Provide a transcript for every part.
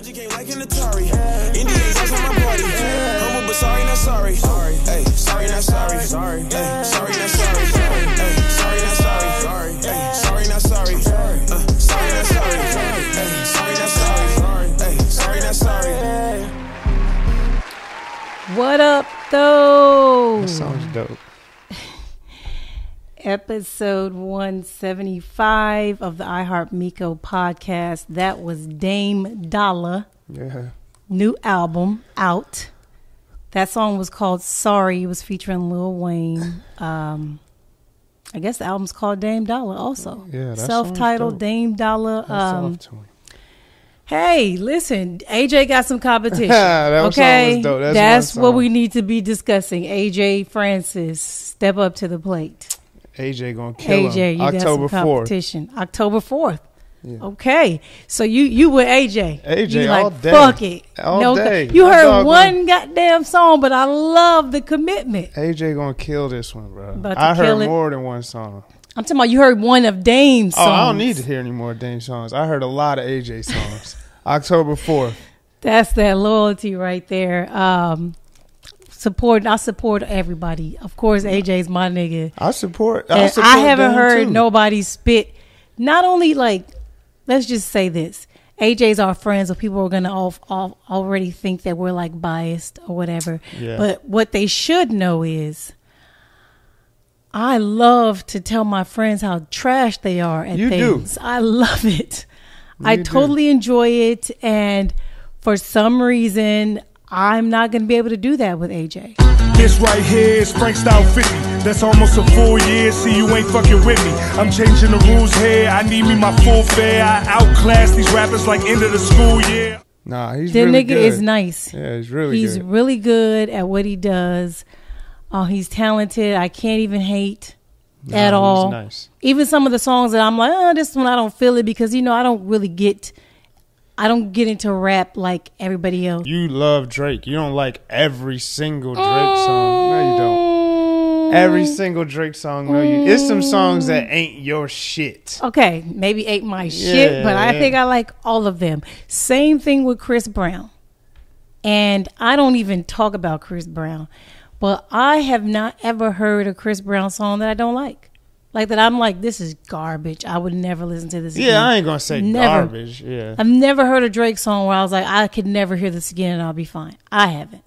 OG came like an Atari. NDA's on my party. Humble but sorry, not sorry. Hey, sorry, not sorry. Hey, sorry, not sorry. Hey, sorry, not sorry. Hey, sorry, not sorry. Sorry, not sorry. Hey, sorry, not sorry. Hey, sorry, not sorry. What up, though? That sounds dope. Episode 175 of the iHeartMikoPodcast. That was Dame D.O.L.L.A. Yeah. New album out. That song was called Sorry. It was featuring Lil Wayne. I guess the album's called Dame D.O.L.A. also. Yeah, that self-titled Dame D.O.L.A. Hey, listen, AJ got some competition. That okay, song was dope. That's what we need to be discussing. AJ Francis, step up to the plate. AJ gonna kill AJ, him. you October got some competition. 4th. October 4th. Yeah. Okay, so you with AJ. AJ you all like, day. Fuck it. All day. You heard one goddamn song, but I love the commitment. AJ gonna kill this one, bro. But I heard more than one song. I'm talking about you heard one of Dame's songs. Oh, I don't need to hear any more Dame songs. I heard a lot of AJ songs. October 4th. That's that loyalty right there. I support everybody. Of course, AJ's my nigga. I support I haven't Dame heard too. nobody spit. Not only like, let's just say this. AJ's our friend, so people are going to already think that we're like biased or whatever. Yeah. But what they should know is I love to tell my friends how trash they are at things. I love it. I totally enjoy it. And for some reason, I'm not going to be able to do that with AJ. This right here is Frank Style 50. That's almost a full year. See, you ain't fucking with me. I'm changing the rules here. I need me my full fare. I outclass these rappers like end of the school year. Nah, he's the really nigga good. is nice. Yeah, he's really good. He's really good at what he does. He's talented. I can't even hate at all. He's nice. Even some of the songs that I'm like, this one I don't feel it because, I don't get into rap like everybody else. You love Drake. You don't like every single Drake song. No, you don't. Every single Drake song. No, you. It's some songs that ain't your shit. Okay, maybe ain't my shit, but I think I like all of them. Same thing with Chris Brown. And I don't even talk about Chris Brown. But I have not ever heard a Chris Brown song that I don't like. Like that I'm like, this is garbage. I would never listen to this again. Yeah, I ain't going to say never. garbage. Yeah. I've never heard a Drake song where I was like, I could never hear this again and I'll be fine. I haven't.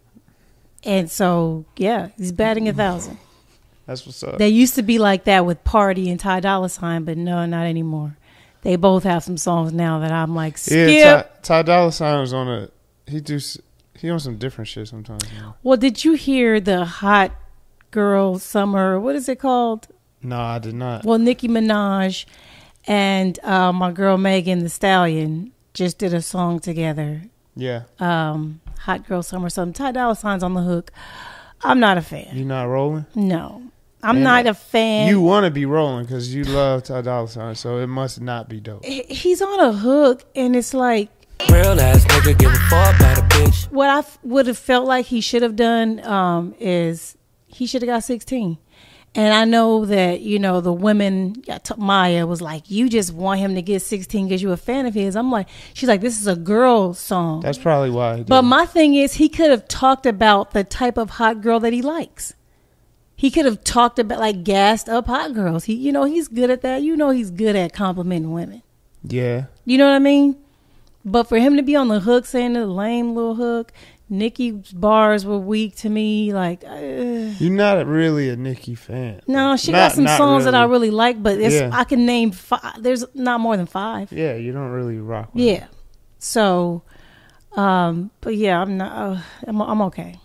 And so, yeah, he's batting 1,000. That's what's up. They used to be like that with Party and Ty Dolla $ign, but no, not anymore. They both have some songs now that I'm like, skip. Yeah, Ty Dolla $ign was on he on some different shit sometimes. Now. Well, did you hear the Hot Girl Summer, what is it called? No, I did not. Well, Nicki Minaj and my girl Megan Thee Stallion just did a song together. Yeah. Hot Girl Summer something. Ty Dolla $ign's on the hook. I'm not a fan. You not rolling? No. I'm not a fan. You want to be rolling because you love Ty Dolla $ign, so it must not be dope. He's on a hook, and it's like, Real ass nigga give a fuck about a bitch. what I would have felt like he should have done is he should have got 16. And I know that, the women, Maya was like, you just want him to get 16 because you're a fan of his. I'm like, she's like, this is a girl song. That's probably why he did. But my thing is, he could have talked about the type of hot girl that he likes. He could have talked about, like, gassed up hot girls. He's good at that. He's good at complimenting women. Yeah. You know what I mean? But for him to be on the hook saying the lame little hook, Nicki's bars were weak to me. Like, you're not really a Nicki fan. No, she got some songs that I really like, but I can name 5. There's not more than 5. Yeah, you don't really rock with her. So, but yeah, I'm not. I'm okay.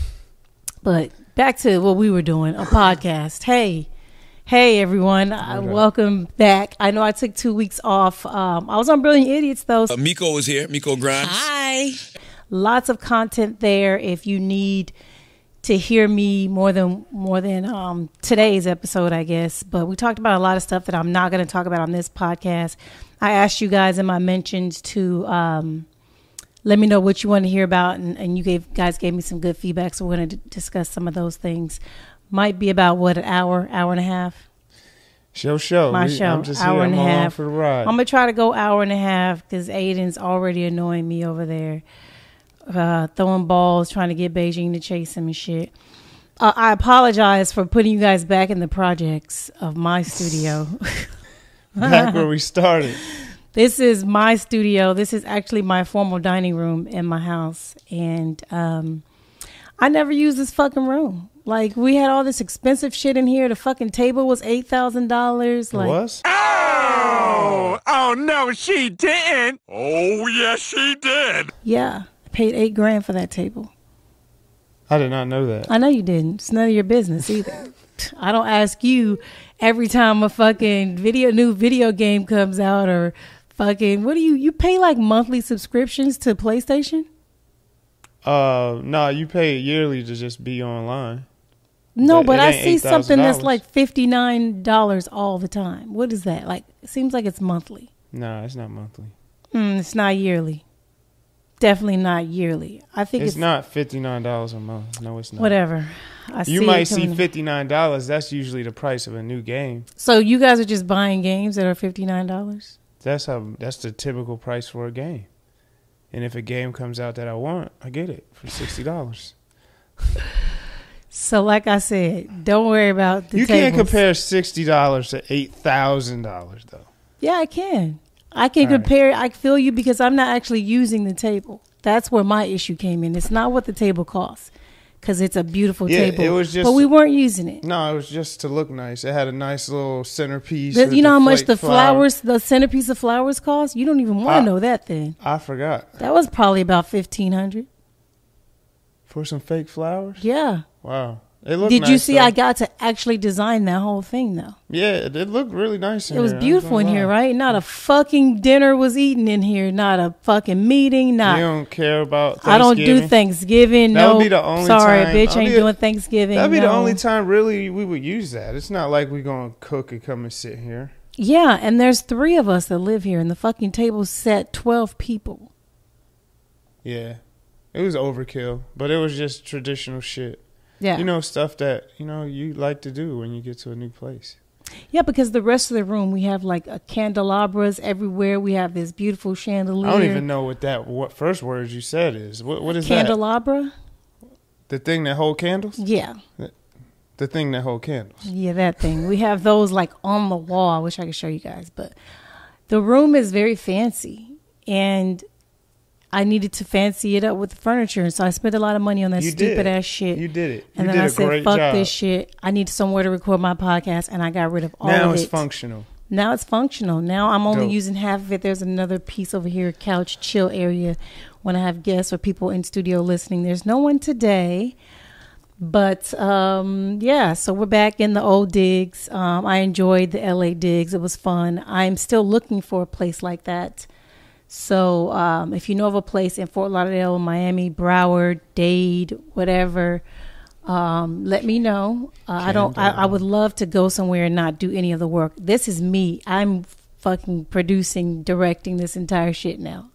But back to what we were doing, a podcast. Hey everyone, welcome back. I know I took 2 weeks off. I was on Brilliant Idiots though. Miko was here, Miko Grimes. Hi. Lots of content there if you need to hear me more than today's episode, I guess. But we talked about a lot of stuff that I'm not going to talk about on this podcast. I asked you guys in my mentions to let me know what you want to hear about, and you guys gave me some good feedback, so we're going to discuss some of those things. Might be about, an hour and a half? Show. My show. I'm just hour here. and I'm a along half. for the ride. I'm going to try to go hour and a half because Aiden's already annoying me over there. Throwing balls, trying to get Beijing to chase him and shit. I apologize for putting you guys back in the projects of my studio. Back where we started. This is my studio. This is actually my formal dining room in my house. And I never used this fucking room. Like, we had all this expensive shit in here. The fucking table was $8,000. Like, It was? Oh, no, she didn't. Oh, yes, she did. yeah. I paid $8,000 for that table. I did not know that. I know you didn't. It's none of your business either. I don't ask you every time a fucking new video game comes out or fucking, what do you pay like monthly subscriptions to PlayStation? No, you pay yearly to just be online. No, but it I ain't see something that's $8,000. like $59 all the time. What is that? Like, it seems like it's monthly. Nah, it's not monthly. It's not yearly. Definitely not yearly. I think It's not $59 a month. No, it's not. whatever. You might see $59. That's usually the price of a new game. So you guys are just buying games that are $59? That's the typical price for a game. And if a game comes out that I want, I get it for $60. So like I said, don't worry about the You tables. can't compare $60 to $8,000 though. Yeah, I can. I can All right. compare. I feel you because I'm not actually using the table. That's where my issue came in. It's not what the table costs because it's a beautiful Yeah, table. it was just- but we weren't using it. No, it was just to look nice. It had a nice little centerpiece. You with know how much flake the flower. the centerpiece of flowers cost? You don't even want to know that then. I forgot. That was probably about $1,500. For some fake flowers? Yeah. Wow. It looked Did nice, you see though. I got to actually design that whole thing though? Yeah, it looked really nice in It was here, I ain't beautiful in gonna here, lie. right? Not a fucking dinner was eaten in here. Not a fucking meeting. Not. You don't care about I don't Thanksgiving? do Thanksgiving. That No, would be the only sorry, time- bitch, that'd ain't be- doing Thanksgiving. That'd be the no. only time really we would use that. It's not like we're going to cook and come and sit here. Yeah, and there's 3 of us that live here, and the fucking table set 12 people. Yeah. It was overkill, but it was just traditional shit. Yeah, You know, stuff that, you like to do when you get to a new place. yeah, because the rest of the room we have like candelabras everywhere. We have this beautiful chandelier. I don't even know what first words you said is. What is Candelabra? that? The thing that hold candles? Yeah, The thing that hold candles. yeah, that thing. We have those like on the wall. I wish I could show you guys, but the room is very fancy, and I needed to fancy it up with the furniture, and so I spent a lot of money on that You stupid did. ass shit. You did it. And You then did I a said, great fuck job. this shit. I need somewhere to record my podcast, and I got rid of all of it. Now it's functional. Now it's functional. Now I'm only Dope. using half of it. There's another piece over here, couch chill area, when I have guests or people in studio listening. There's no one today. But, yeah, so we're back in the old digs. I enjoyed the L.A. digs. It was fun. I'm still looking for a place like that. So if you know of a place in Fort Lauderdale, Miami, Broward, Dade, whatever, let me know. I would love to go somewhere and not do any of the work. This is me. I'm fucking producing, directing this entire shit now.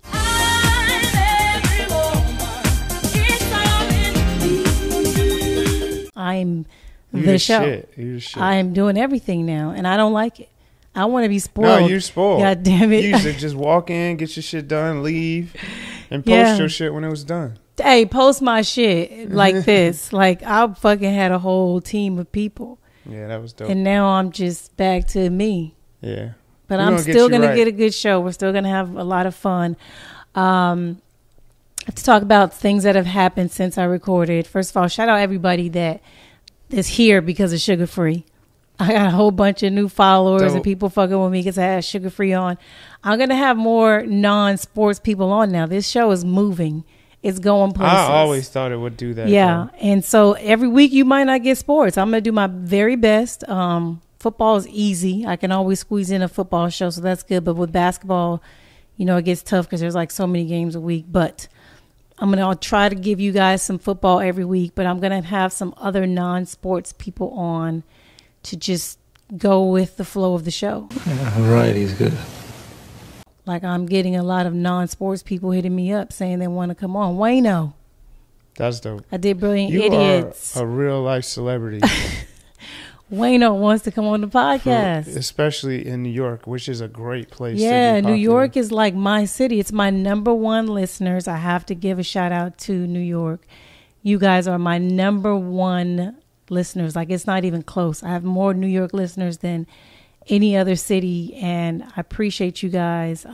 I'm the show. Shit. You the shit. I am doing everything now, and I don't like it. I want to be spoiled. No, you spoiled. God damn it. You used to just walk in, get your shit done, leave, and post Yeah. your shit when it was done. Hey, post my shit like this. Like, I fucking had a whole team of people. Yeah, that was dope. And now I'm just back to me. Yeah. But We're I'm gonna get still you going to right. get a good show. We're still going to have a lot of fun. I have to talk about things that have happened since I recorded. First of all, shout out everybody that is here because of Sugar Free. I got a whole bunch of new followers Dope. and people fucking with me because I had Sugar Free on. I'm going to have more non-sports people on now. This show is moving. It's going places. I always thought it would do that. Yeah. And so every week you might not get sports. I'm going to do my very best. Football is easy. I can always squeeze in a football show, so that's good. But with basketball, it gets tough because there's like so many games a week. But I'll try to give you guys some football every week, but I'm going to have some other non-sports people on to just go with the flow of the show. Yeah, variety's good. Like, I'm getting a lot of non-sports people hitting me up saying they want to come on. Wayno. That's dope. I did Brilliant You Idiots. are a real life celebrity. Wayno wants to come on the podcast. Especially in New York, which is a great place to be Yeah, popular. New York is like my city. It's my number one listeners. I have to give a shout out to New York. You guys are my number one listeners. Like, it's not even close. I have more New York listeners than any other city, and I appreciate you guys.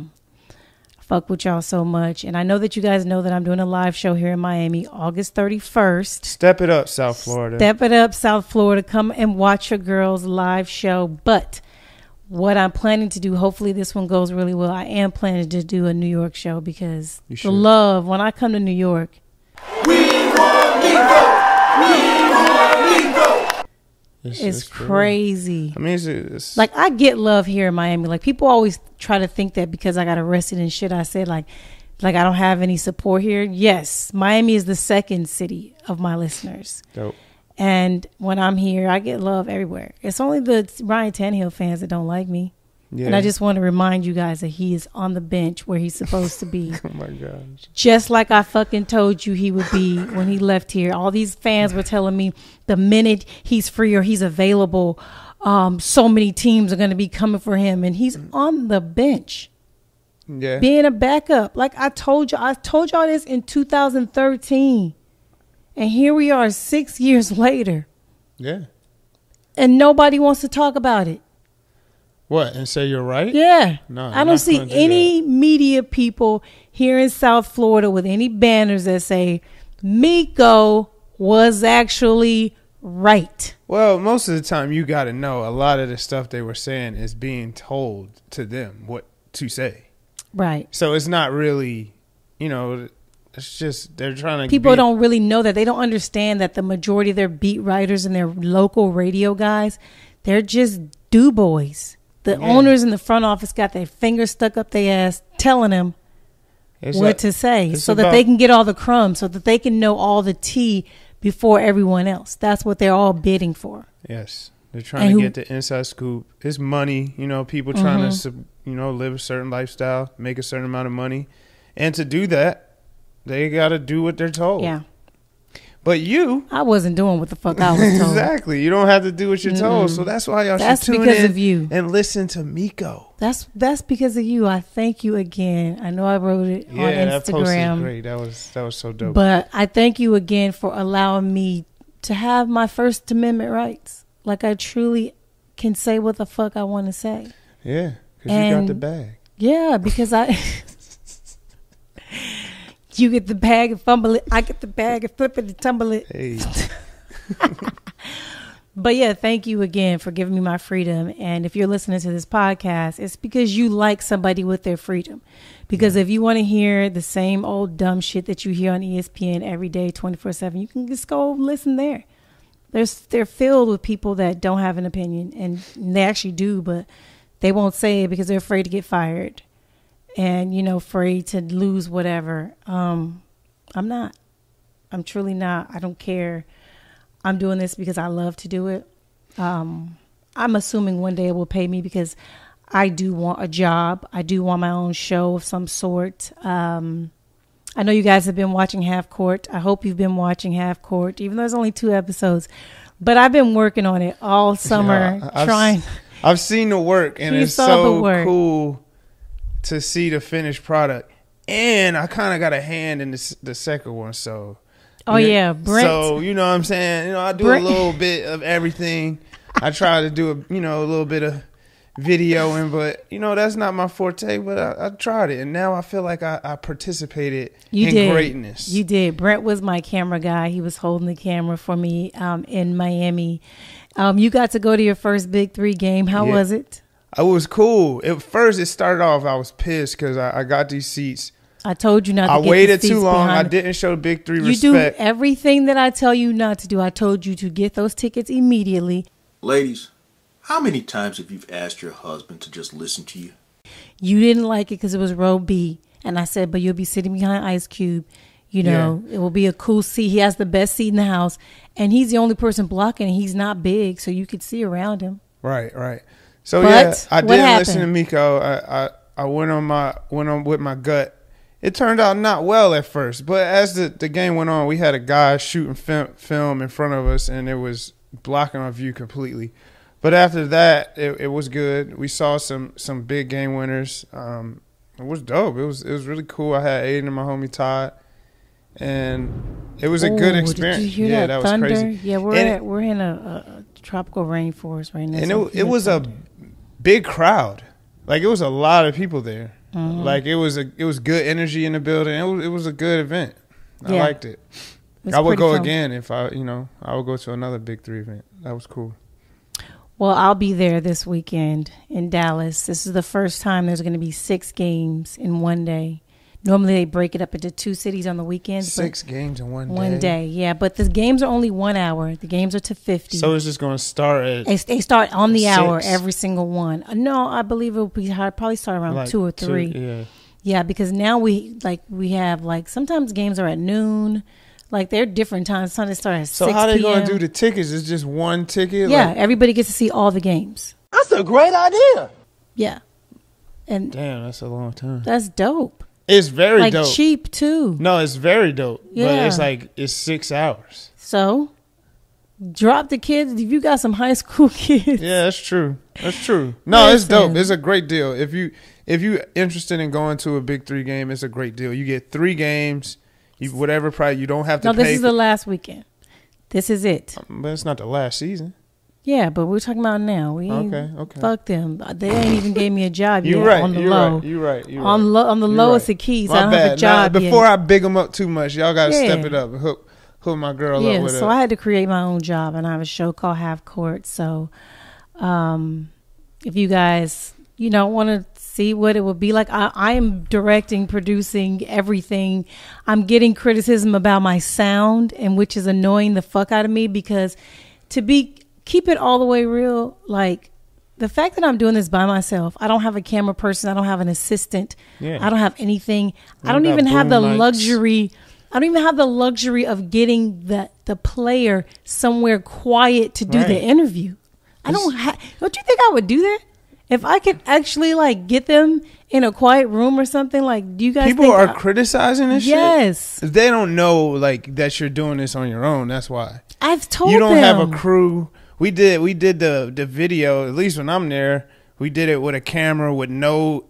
Fuck with y'all so much. And I know that you guys know that I'm doing a live show here in Miami, August 31st. Step it up, South Florida. Step it up, South Florida. Come and watch your girls' live show. But what I'm planning to do, hopefully this one goes really well, I am planning to do a New York show because the love, when I come to New York. We want Miko! We want Miko! It's crazy. I mean, it's like, I get love here in Miami. Like, people always try to think that because I got arrested and shit, I said like I don't have any support here. Yes, Miami is the second city of my listeners. Dope. And when I'm here, I get love everywhere. It's only the Ryan Tannehill fans that don't like me. Yeah. And I just want to remind you guys that he is on the bench where he's supposed to be. Oh my gosh. Just like I fucking told you he would be when he left here. All these fans were telling me the minute he's free or he's available, so many teams are going to be coming for him. And he's on the bench. Yeah. Being a backup. Like I told y'all this in 2013. And here we are 6 years later. Yeah. And nobody wants to talk about it. What, and say you're right? Yeah. No, I don't see any media people here in South Florida with any banners that say Miko was actually right. Well, most of the time you got to know a lot of the stuff they were saying is being told to them what to say. Right. So it's not really, it's just they're trying to. People don't really know that. They don't understand that the majority of their beat writers and their local radio guys, they're just do boys. The owners in the front office got their fingers stuck up their ass telling them what to say so that they can get all the crumbs, so that they can know all the tea before everyone else. That's what they're all bidding for. Yes. They're trying to get the inside scoop. It's money, people trying to, live a certain lifestyle, make a certain amount of money. And to do that, they got to do what they're told. Yeah. But I wasn't doing what the fuck I was told. Exactly. You don't have to do what you're told. So that's why y'all should tune because in of you. And listen to Miko. That's because of you. I thank you again. I know I wrote it on Instagram. That post is great. That was so dope. But I thank you again for allowing me to have my First Amendment rights. Like, I truly can say what the fuck I want to say. Yeah, because you got the bag. Yeah, because you get the bag and fumble it. I get the bag and flip it and tumble it. Hey. But yeah, thank you again for giving me my freedom. And if you're listening to this podcast, it's because you like somebody with their freedom. Because if you want to hear the same old dumb shit that you hear on ESPN every day, 24/7, you can just go listen there. They're filled with people that don't have an opinion, and they actually do, but they won't say it because they're afraid to get fired. And, afraid to lose whatever. I'm not. I'm truly not. I don't care. I'm doing this because I love to do it. I'm assuming one day it will pay me because I do want a job. I do want my own show of some sort. I know you guys have been watching Half Court. I hope you've been watching Half Court, even though there's only 2 episodes. But I've been working on it all summer, trying. I've seen the work, and it's so cool to see the finished product. And I kind of got a hand in the second one, so. Oh, yeah, Brent. So, you know what I'm saying? I do a little bit of everything. I try to do, a little bit of videoing, but, that's not my forte, but I tried it. And now I feel like I participated in greatness. You did. Brent was my camera guy. He was holding the camera for me in Miami. You got to go to your first Big 3 game. How was it? It was cool. At first, it started off, I was pissed because I got these seats. I told you not to I waited too long. I didn't show Big 3 respect. You do everything that I tell you not to do. I told you to get those tickets immediately. Ladies, how many times have you asked your husband to just listen to you? You didn't like it because it was row B. And I said, but you'll be sitting behind Ice Cube. It will be a cool seat. He has the best seat in the house. And he's the only person blocking. And he's not big, so you could see around him. Right. So, I didn't listen to Miko. I went on with my gut. It turned out not well at first, but as the game went on, we had a guy shooting film in front of us, and it was blocking our view completely. But after that, it was good. We saw some big game winners. It was dope. It was really cool. I had Aiden and my homie Todd, and it was a good experience. Did you hear that thunder? Was crazy. Yeah, we're in a tropical rainforest right now. And it was a big crowd. Like, it was a lot of people there. Mm-hmm. Like, it was good energy in the building. It was a good event. I liked it. I would go again if I would go to another Big 3 event. That was cool. Well, I'll be there this weekend in Dallas. This is the first time there's going to be 6 games in one day. Normally they break it up into 2 cities on the weekends. 6 games in one day? One day, yeah. But the games are only 1 hour. The games are to 50. So it's just going to start at They start on the 6? hour, every single one. No, I believe it will be probably start around 2 or 3. 2, yeah. Yeah, because now we have sometimes games are at noon. Like, they're different times. Sunday start at 6 So how they p.m. going to do the tickets? It's just one ticket? Yeah, like, everybody gets to see all the games. That's a great idea. Yeah. And damn, that's a long time. That's dope. It's very dope. Like, cheap, too. No, it's very dope. Yeah. But it's 6 hours. So, drop the kids. If you got some high school kids. Yeah, that's true. That's true. No, it's dope. It's a great deal. If you're interested in going to a Big 3 game, it's a great deal. You get 3 games. Whatever price, you don't have to pay. No, this is the last weekend. This is it. But it's not the last season. Yeah, but we're talking about now. We ain't, okay. Fuck them. They ain't even gave me a job yet. You're right. On the you're low. Right. You're right. You're on right. on the lowest of keys. My I don't bad. have a job Before yet. I big them up too much, y'all got to step it up and hook my girl up with it. So I had to create my own job, and I have a show called Half Court. So, if you guys, want to see what it would be like, I am directing, producing everything. I'm getting criticism about my sound, and which is annoying the fuck out of me, because keep it all the way real, like, the fact that I'm doing this by myself, I don't have a camera person, I don't have an assistant, I don't have anything. I don't even have the luxury. I don't even have the luxury of getting the player somewhere quiet to do the interview. Don't you think I would do that? If I could actually, like, get them in a quiet room or something, like, do you guys People are criticizing this shit? Yes. They don't know, like, that you're doing this on your own. That's why. I've told them. You don't have a crew. We did the video, at least when I'm there, we did it with a camera with no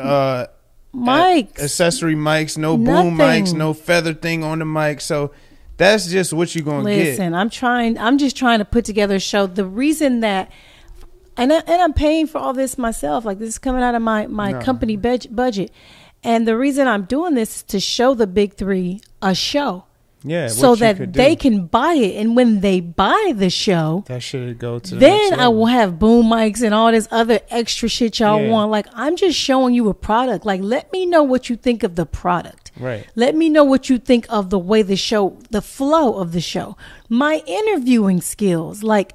mics, accessory mics, no boom mics, no feather thing on the mic. So that's just what you're going to get. Listen, I'm just trying to put together a show. The reason that, and I'm paying for all this myself, like, this is coming out of my company budget. And the reason I'm doing this is to show the Big 3 a show. Yeah, so that they can buy it, and when they buy the show, that should go to. Then I will have boom mics and all this other extra shit y'all want. Like, I'm just showing you a product. Like, let me know what you think of the product. Right. Let me know what you think of the way the flow of the show, my interviewing skills, like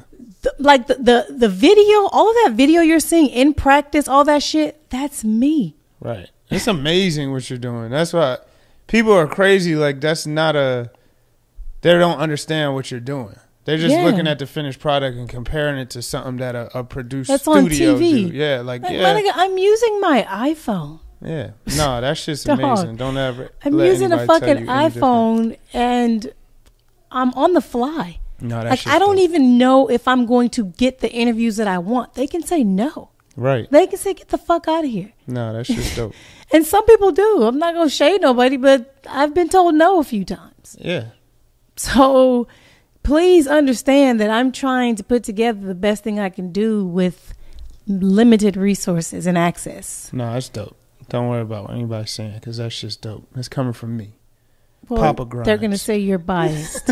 the video, all of that video you're seeing in practice, all that shit. That's me. Right. It's amazing what you're doing. That's why. People are crazy. Like, that's not they don't understand what you're doing. They're just looking at the finished product and comparing it to something that a produced studio do. Yeah, I'm using my iPhone. Yeah. No, that shit's amazing. Don't ever. I'm using a fucking iPhone and I'm on the fly. No, that's I don't even know if I'm going to get the interviews that I want. They can say no. Right. They can say, get the fuck out of here. No, that's just dope. And some people do. I'm not going to shade nobody, but I've been told no a few times. Yeah. So please understand that I'm trying to put together the best thing I can do with limited resources and access. No, that's dope. Don't worry about what anybody's saying, because that's just dope. It's coming from me. Well, Papa Grimes. They're going to say you're biased.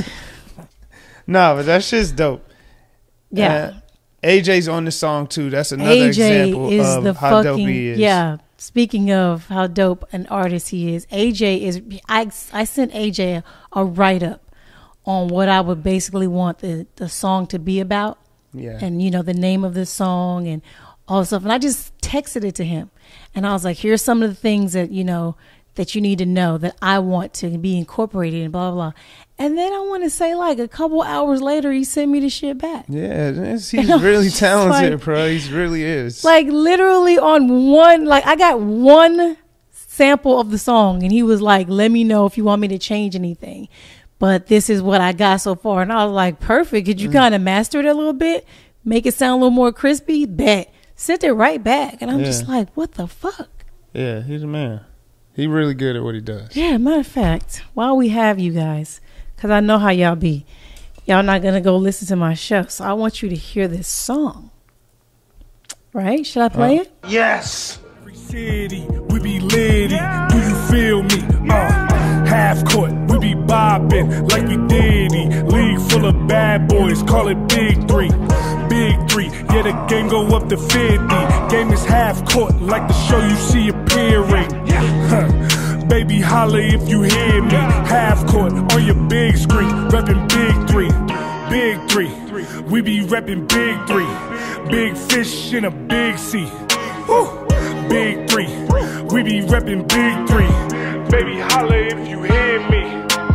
No, but that's just dope. Yeah. AJ's on the song too. That's another example of how dope he is. Yeah. Speaking of how dope an artist he is, AJ is. I sent AJ a write up on what I would basically want the song to be about. Yeah. And the name of the song and all the stuff. And I just texted it to him, and I was like, "Here's some of the things that that you need to know that I want to be incorporated in, blah, blah, blah." And then I want to say, like, a couple hours later, he sent me the shit back. Yeah, he's really talented, like, bro. He really is. Like, literally on one, like, I got one sample of the song, and he was like, let me know if you want me to change anything. but this is what I got so far. And I was like, perfect. Could you kind of master it a little bit? Make it sound a little more crispy? Bet. Sent it right back. And I'm just like, what the fuck? Yeah, he's a man. He really good at what he does. Yeah, matter of fact, while we have you guys, because I know how y'all be, y'all not going to go listen to my show. So I want you to hear this song. Right? Should I play it? Yes. Every city, we be litty. Do you feel me? Half court, we be bopping like we diddy. League full of bad boys, call it Big 3. Big 3, yeah, the game go up to 50. Game is half court, like the show you see appearing. Baby, holla if you hear me. Half court on your big screen, reppin' Big 3. Big 3, we be reppin' Big 3. Big fish in a big sea. Woo. Big 3, we be reppin' Big 3. Baby, holla if you hear me.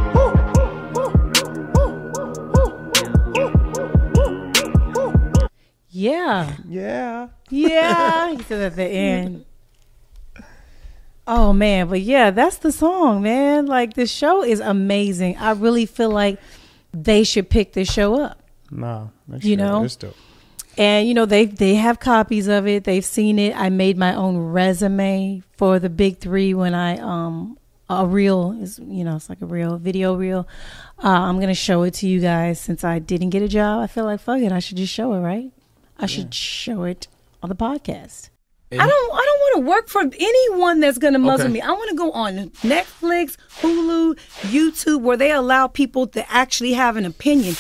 Yeah. Yeah. Yeah. He said at the end. Oh, man. But yeah, that's the song, man. Like, the show is amazing. I really feel like they should pick this show up. No. You know? It's dope. And, you know, they have copies of it. They've seen it. I made my own resume for the Big 3 when a reel is, you know, it's like a reel, video reel. I'm going to show it to you guys since I didn't get a job. I feel like, fuck it, I should just show it, right? I should show it on the podcast. I don't want to work for anyone that's going to muzzle me. I want to go on Netflix, Hulu, YouTube, where they allow people to actually have an opinion.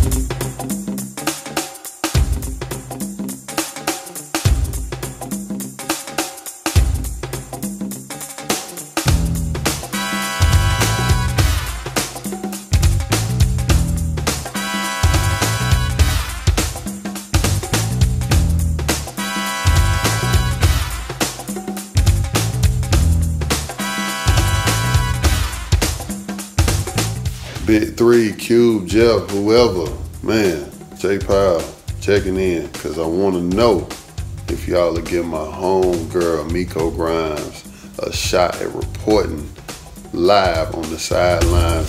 Big 3, Cube, Jeff, whoever, man, J Powell checking in, because I want to know if y'all will give my homegirl, Miko Grimes, a shot at reporting live on the sidelines.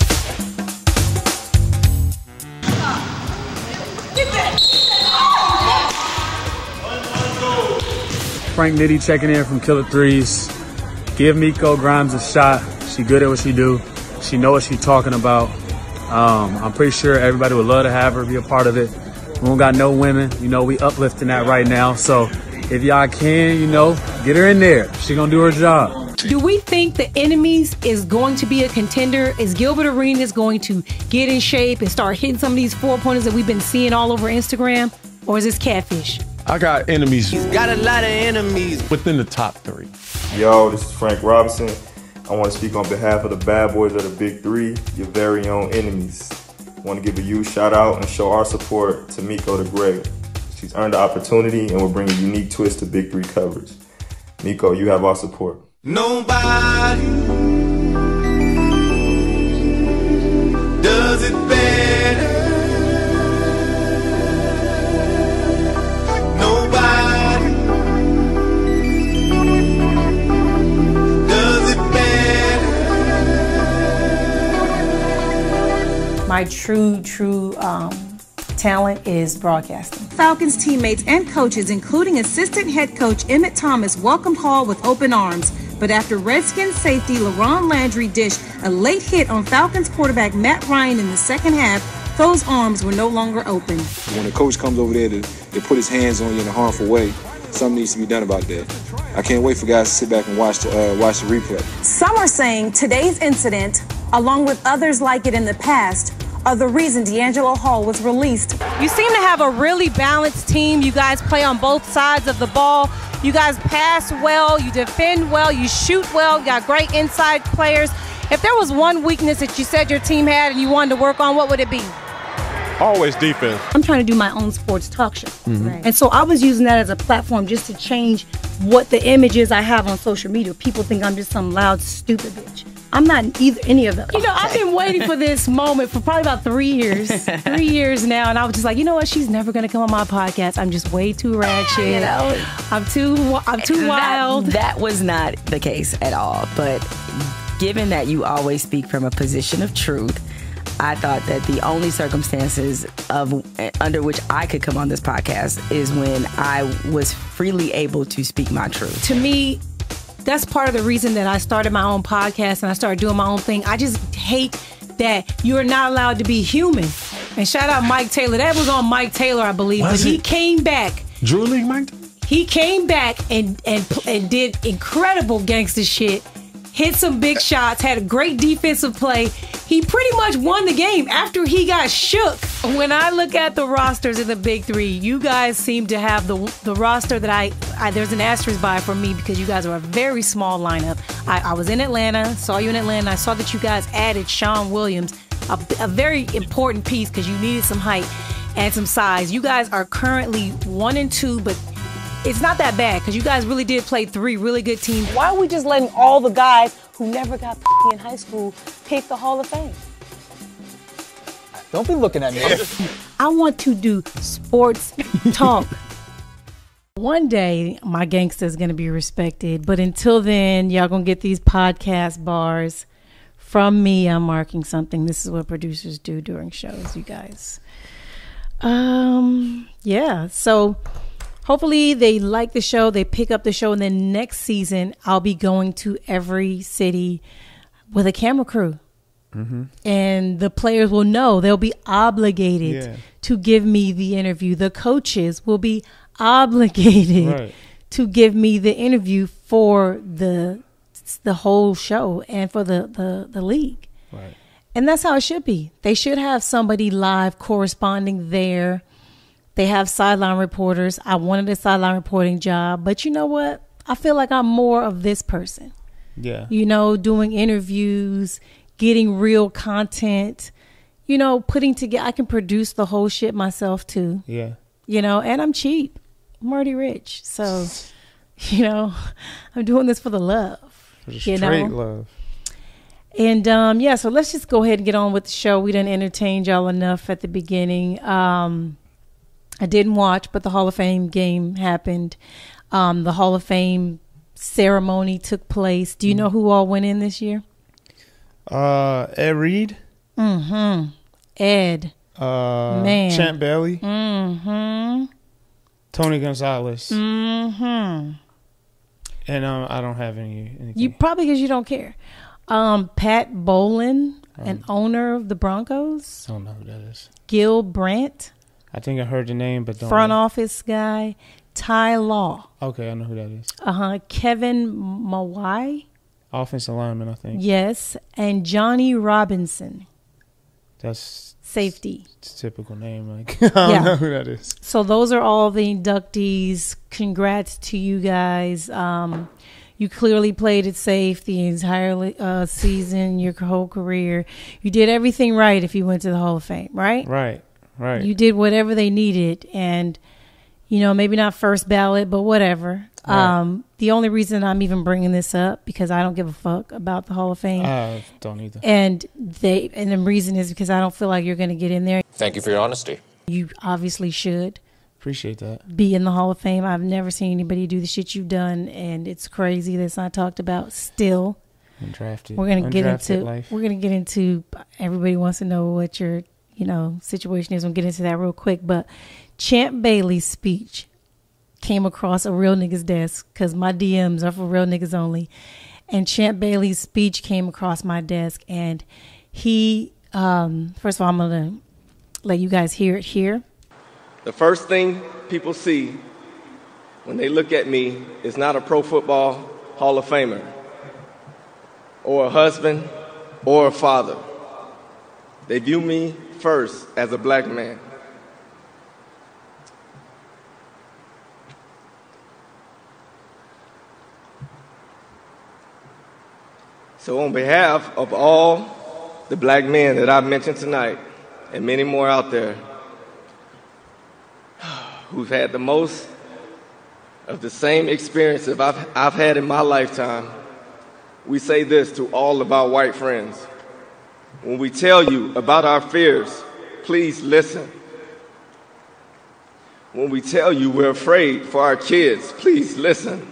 Frank Nitty checking in from Killer Threes. Give Miko Grimes a shot. She good at what she do. She know what she talking about. I'm pretty sure everybody would love to have her be a part of it. We don't got no women. You know, we uplifting that right now. So if y'all can, you know, get her in there. She gonna do her job. Do we think the Enemies is going to be a contender? Is Gilbert Arenas going to get in shape and start hitting some of these four-pointers that we've been seeing all over Instagram? Or is this catfish? I got enemies. He's got a lot of enemies. Within the top 3. Yo, this is Frank Robinson. I want to speak on behalf of the bad boys of the Big 3, your very own enemies. I want to give a huge shout out and show our support to Miko the Great. She's earned the opportunity and will bring a unique twist to Big 3 coverage. Miko, you have our support. Nobody does it better. Nobody does it better. My true talent is broadcasting. Falcons teammates and coaches, including assistant head coach Emmett Thomas, welcomed Hall with open arms. But after Redskins safety LaRon Landry dished a late hit on Falcons quarterback Matt Ryan in the second half, those arms were no longer open. When a coach comes over there to put his hands on you in a harmful way, something needs to be done about that. I can't wait for guys to sit back and watch the replay. Some are saying today's incident, along with others like it in the past, are the reason D'Angelo Hall was released. You seem to have a really balanced team. You guys play on both sides of the ball. You guys pass well, you defend well, you shoot well, you got great inside players. If there was one weakness that you said your team had and you wanted to work on, what would it be? Always defense. I'm trying to do my own sports talk show. Mm-hmm. Right. And so I was using that as a platform just to change what the images I have on social media. People think I'm just some loud, stupid bitch. I'm not any of them. You know, I've been waiting for this moment for probably about 3 years. 3 years now. And I was just like, you know what? She's never going to come on my podcast. I'm just way too ratchet. You know, I'm too wild. That was not the case at all. But given that you always speak from a position of truth, I thought that the only circumstances under which I could come on this podcast is when I was freely able to speak my truth. To me, that's part of the reason that I started my own podcast and I started doing my own thing. I just hate that you're not allowed to be human. And shout out Mike Taylor. That was on Mike Taylor, I believe. But he came back. Drew League Mike? He came back and did incredible gangster shit. Hit some big shots, had a great defensive play. He pretty much won the game after he got shook. When I look at the rosters in the Big Three, you guys seem to have the roster that I there's an asterisk by for me because you guys are a very small lineup. I was in Atlanta, saw you in Atlanta. I saw that you guys added Sean Williams, a very important piece because you needed some height and some size. You guys are currently 1-2, but it's not that bad because you guys really did play 3 really good teams. Why are we just letting all the guys who never got in high school pick the Hall of Fame? Don't be looking at me. I want to do sports talk. One day, my gangsta is going to be respected. But until then, y'all going to get these podcast bars from me. I'm marking something. This is what producers do during shows, you guys. Yeah, so hopefully they like the show, they pick up the show, and then next season I'll be going to every city with a camera crew. Mm-hmm. And the players will know they'll be obligated to give me the interview. The coaches will be obligated to give me the interview for the whole show and for the league. Right. And that's how it should be. They should have somebody live corresponding there. They have sideline reporters. I wanted a sideline reporting job, but you know what? I feel like I'm more of this person. Yeah. You know, doing interviews, getting real content, you know, putting together. I can produce the whole shit myself too. Yeah. You know, and I'm cheap. I'm already rich. So, you know, I'm doing this for the love. For the straight love. And yeah, so let's just go ahead and get on with the show. We didn't entertain y'all enough at the beginning. I didn't watch, but the Hall of Fame game happened. The Hall of Fame ceremony took place. Do you know who all went in this year? Ed Reed. Mm-hmm. Ed. Man. Champ Bailey. Mm-hmm. Tony Gonzalez. Mm-hmm. And I don't have anything. You probably because you don't care. Pat Bolin, an owner of the Broncos. I don't know who that is. Gil Brandt. I think I heard the name, but don't front know. Office guy. Ty Law. Okay, I know who that is. Kevin Mawai. Offensive lineman, I think. Yes, and Johnny Robinson. That's safety. It's a typical name. Like I don't know who that is. So those are all the inductees. Congrats to you guys. You clearly played it safe the entire season, your whole career. You did everything right if you went to the Hall of Fame, right? Right. You did whatever they needed, and you know, maybe not first ballot, but whatever. Right. The only reason I'm even bringing this up because I don't give a fuck about the Hall of Fame. I don't either. And the reason is because I don't feel like you're going to get in there. Thank you for your honesty. You obviously should. Appreciate that. Be in the Hall of Fame. I've never seen anybody do the shit you've done, and it's crazy that's not talked about still. Undrafted. We're gonna get into life. We're gonna get into. Everybody wants to know what your situation is. We'll get into that real quick. But Champ Bailey's speech came across a real nigga's desk because my DMs are for real niggas only. And Champ Bailey's speech came across my desk, and he first of all, I'm gonna let you guys hear it here. The first thing people see when they look at me is not a Pro Football Hall of Famer or a husband or a father. They view me first as a black man. So on behalf of all the black men that I've mentioned tonight and many more out there, who've had the most of the same experiences I've had in my lifetime, we say this to all of our white friends. When we tell you about our fears, please listen. When we tell you we're afraid for our kids, please listen.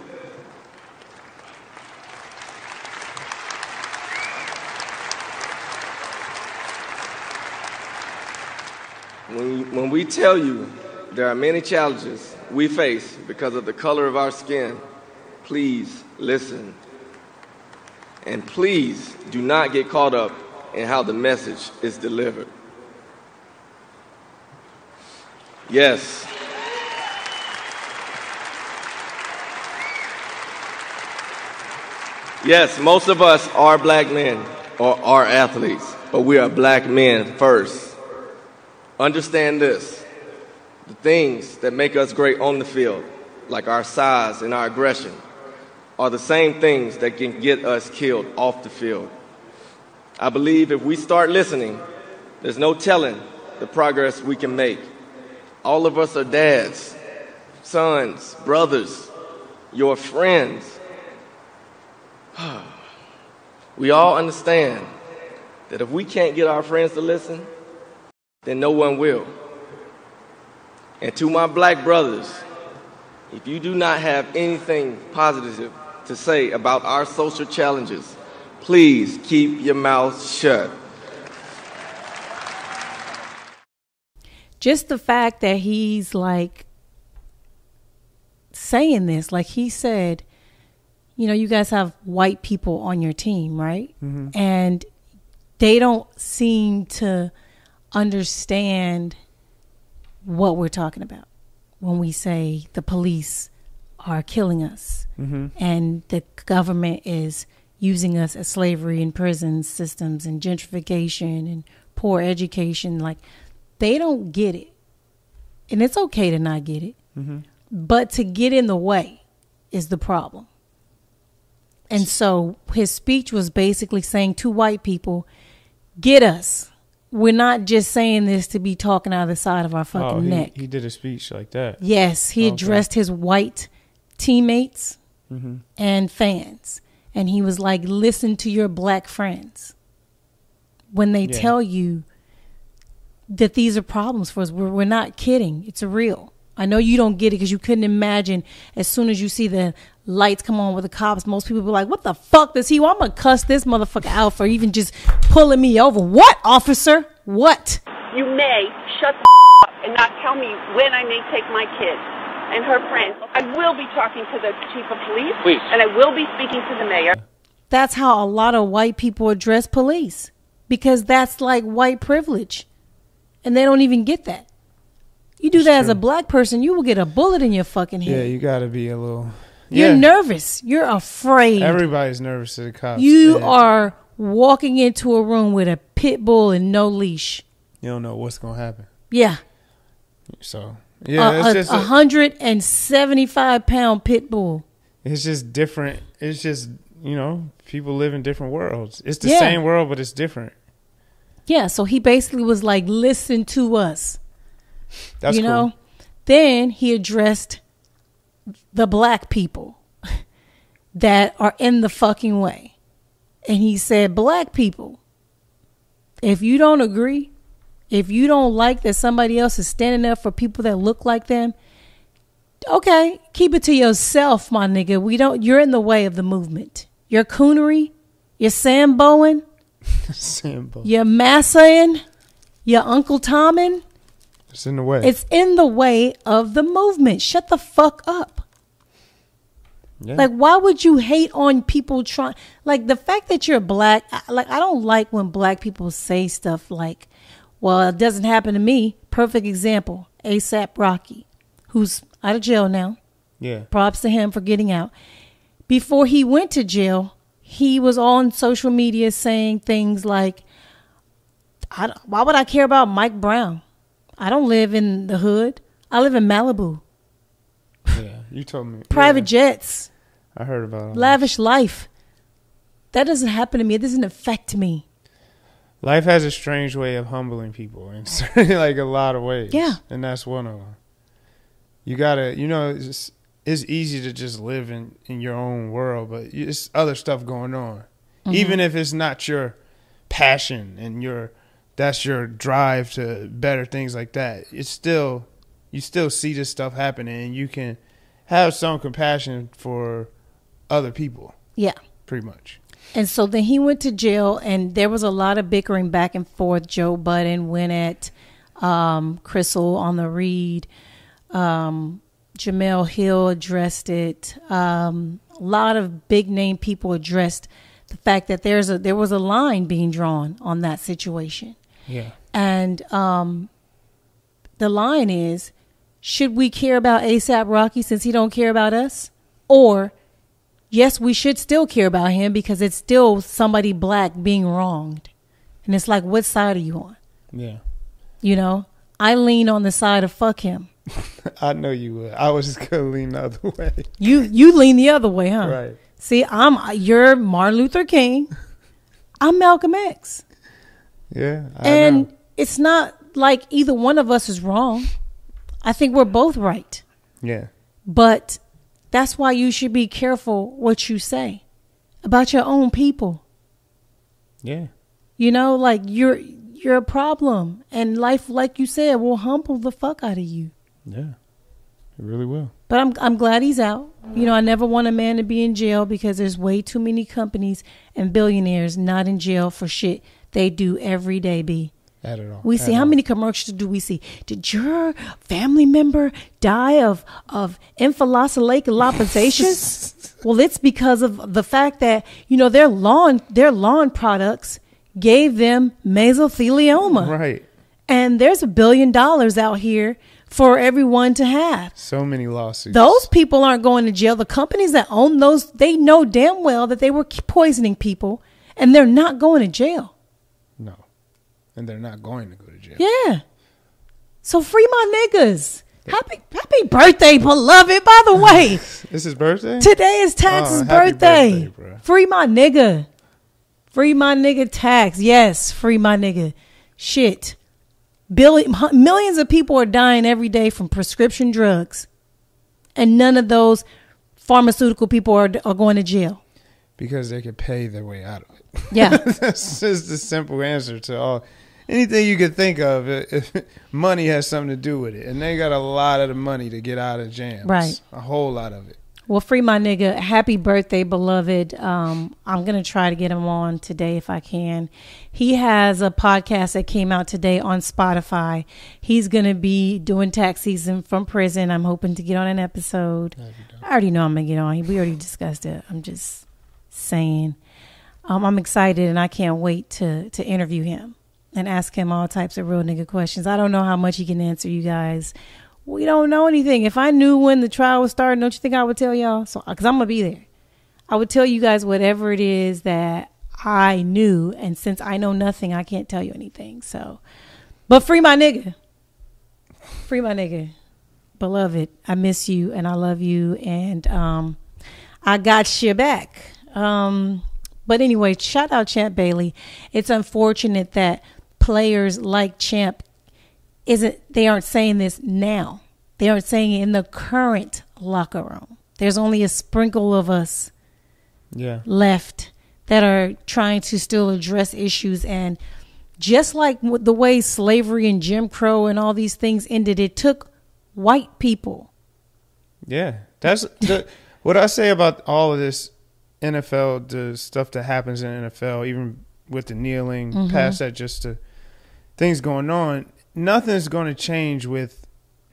When we tell you there are many challenges we face because of the color of our skin, please listen. And please do not get caught up in how the message is delivered. Yes. Yes, most of us are black men or are athletes, but we are black men first. Understand this. The things that make us great on the field, like our size and our aggression, are the same things that can get us killed off the field. I believe if we start listening, there's no telling the progress we can make. All of us are dads, sons, brothers, your friends. We all understand that if we can't get our friends to listen, then no one will. And to my black brothers, if you do not have anything positive to say about our social challenges, please keep your mouth shut. Just the fact that he's like saying this, like he said, you know, you guys have white people on your team, right? Mm-hmm. And they don't seem to understand what we're talking about when we say the police are killing us, mm-hmm. and the government is using us as slavery in prison systems and gentrification and poor education. Like, they don't get it. And it's okay to not get it. Mm-hmm. But to get in the way is the problem. And so his speech was basically saying to white people, get us. We're not just saying this to be talking out of the side of our fucking neck. He did a speech like that. Yes, he addressed his white teammates mm-hmm. and fans. And he was like, listen to your black friends. When they tell you that these are problems for us, we're not kidding. It's real. I know you don't get it because you couldn't imagine as soon as you see the lights come on with the cops, most people be like, what the fuck does he want? I'm going to cuss this motherfucker out for even just pulling me over. What, officer? What? You may shut the up and not tell me when I may take my kid and her friends. I will be talking to the chief of police, and I will be speaking to the mayor. That's how a lot of white people address police, because that's like white privilege. And they don't even get that. You do that as a black person, you will get a bullet in your fucking head. Yeah, you got to be a little... You're nervous. You're afraid. Everybody's nervous to the cops. You are walking into a room with a pit bull and no leash. You don't know what's going to happen. Yeah. So, yeah, it's just... 175-pound pit bull. It's just different. It's just, you know, people live in different worlds. It's the same world, but it's different. Yeah, so he basically was like, listen to us. That's cool. Know? Then he addressed the black people that are in the fucking way. And he said, black people, if you don't agree, if you don't like that somebody else is standing up for people that look like them, okay, keep it to yourself, my nigga. You're in the way of the movement. Your coonery, your Samboing, your Massaing, your Uncle Tomin. It's in the way. It's in the way of the movement. Shut the fuck up. Yeah. Like, why would you hate on people trying? Like, the fact that you're black, like, I don't like when black people say stuff like, well, it doesn't happen to me. Perfect example, A$AP Rocky, who's out of jail now. Yeah. Props to him for getting out. Before he went to jail, he was on social media saying things like, why would I care about Mike Brown? I don't live in the hood. I live in Malibu. Yeah, you told me. Private jets. I heard about it. Lavish life. That doesn't happen to me. It doesn't affect me. Life has a strange way of humbling people in like a lot of ways. Yeah. And that's one of them. You gotta, you know, it's easy to just live in your own world, but it's other stuff going on. Mm-hmm. Even if it's not your passion and that's your drive to better things like that, you still see this stuff happening, and you can have some compassion for other people. Yeah. Pretty much. And so then he went to jail, and there was a lot of bickering back and forth. Joe Budden went at Crystal on the read. Jamel Hill addressed it. A lot of big name people addressed the fact that there was a line being drawn on that situation. Yeah. And the line is, should we care about A$AP Rocky since he don't care about us? Or, yes, we should still care about him because it's still somebody black being wronged. And it's like, what side are you on? Yeah. You know, I lean on the side of fuck him. I know you would. I was just gonna lean the other way. You lean the other way, huh? Right. See, you're Martin Luther King. I'm Malcolm X. Yeah. And it's not like either one of us is wrong. I think we're both right. Yeah. But that's why you should be careful what you say about your own people. Yeah. You know, like you're a problem, and life, like you said, will humble the fuck out of you. Yeah. It really will. But I'm glad he's out. You know, I never want a man to be in jail because there's way too many companies and billionaires not in jail for shit they do every day, B. Not at all. We see, how many commercials do we see? Did your family member die of encephalocele lipophasis? Well, it's because of the fact that, you know, their lawn products gave them mesothelioma. Right. And there's $1 billion out here for everyone to have. So many lawsuits. Those people aren't going to jail. The companies that own those, they know damn well that they were poisoning people, and they're not going to jail. No. And they're not going to go to jail. Yeah. So free my niggas. Happy birthday, beloved. By the way. This is birthday? Today is Tax's birthday. Free my nigga. Free my nigga Tax. Yes, free my nigga. Shit. Millions of people are dying every day from prescription drugs. And none of those pharmaceutical people are going to jail. Because they could pay their way out of it. Yeah. That's just the simple answer to all. Anything you could think of, if money has something to do with it. And they got a lot of the money to get out of jams. Right. A whole lot of it. Well, free my nigga. Happy birthday, beloved. I'm going to try to get him on today if I can. He has a podcast that came out today on Spotify. He's going to be doing tax season from prison. I'm hoping to get on an episode. I already know I'm going to get on. We already discussed it. I'm just saying. I'm excited and I can't wait to interview him and ask him all types of real nigga questions. I don't know how much he can answer, you guys. We don't know anything. If I knew when the trial was starting, don't you think I would tell y'all? So, because I'm going to be there. I would tell you guys whatever it is that I knew. And since I know nothing, I can't tell you anything. So, but free my nigga. Free my nigga. Beloved, I miss you and I love you. And I got you back. But anyway, shout out Champ Bailey. It's unfortunate that players like Champ they aren't saying this now. They aren't saying it in the current locker room. There's only a sprinkle of us left that are trying to still address issues. And just like the way slavery and Jim Crow and all these things ended, it took white people. Yeah. That's what I say about all of this NFL, the stuff that happens in NFL, even with the kneeling, past that, just the things going on. Nothing's going to change with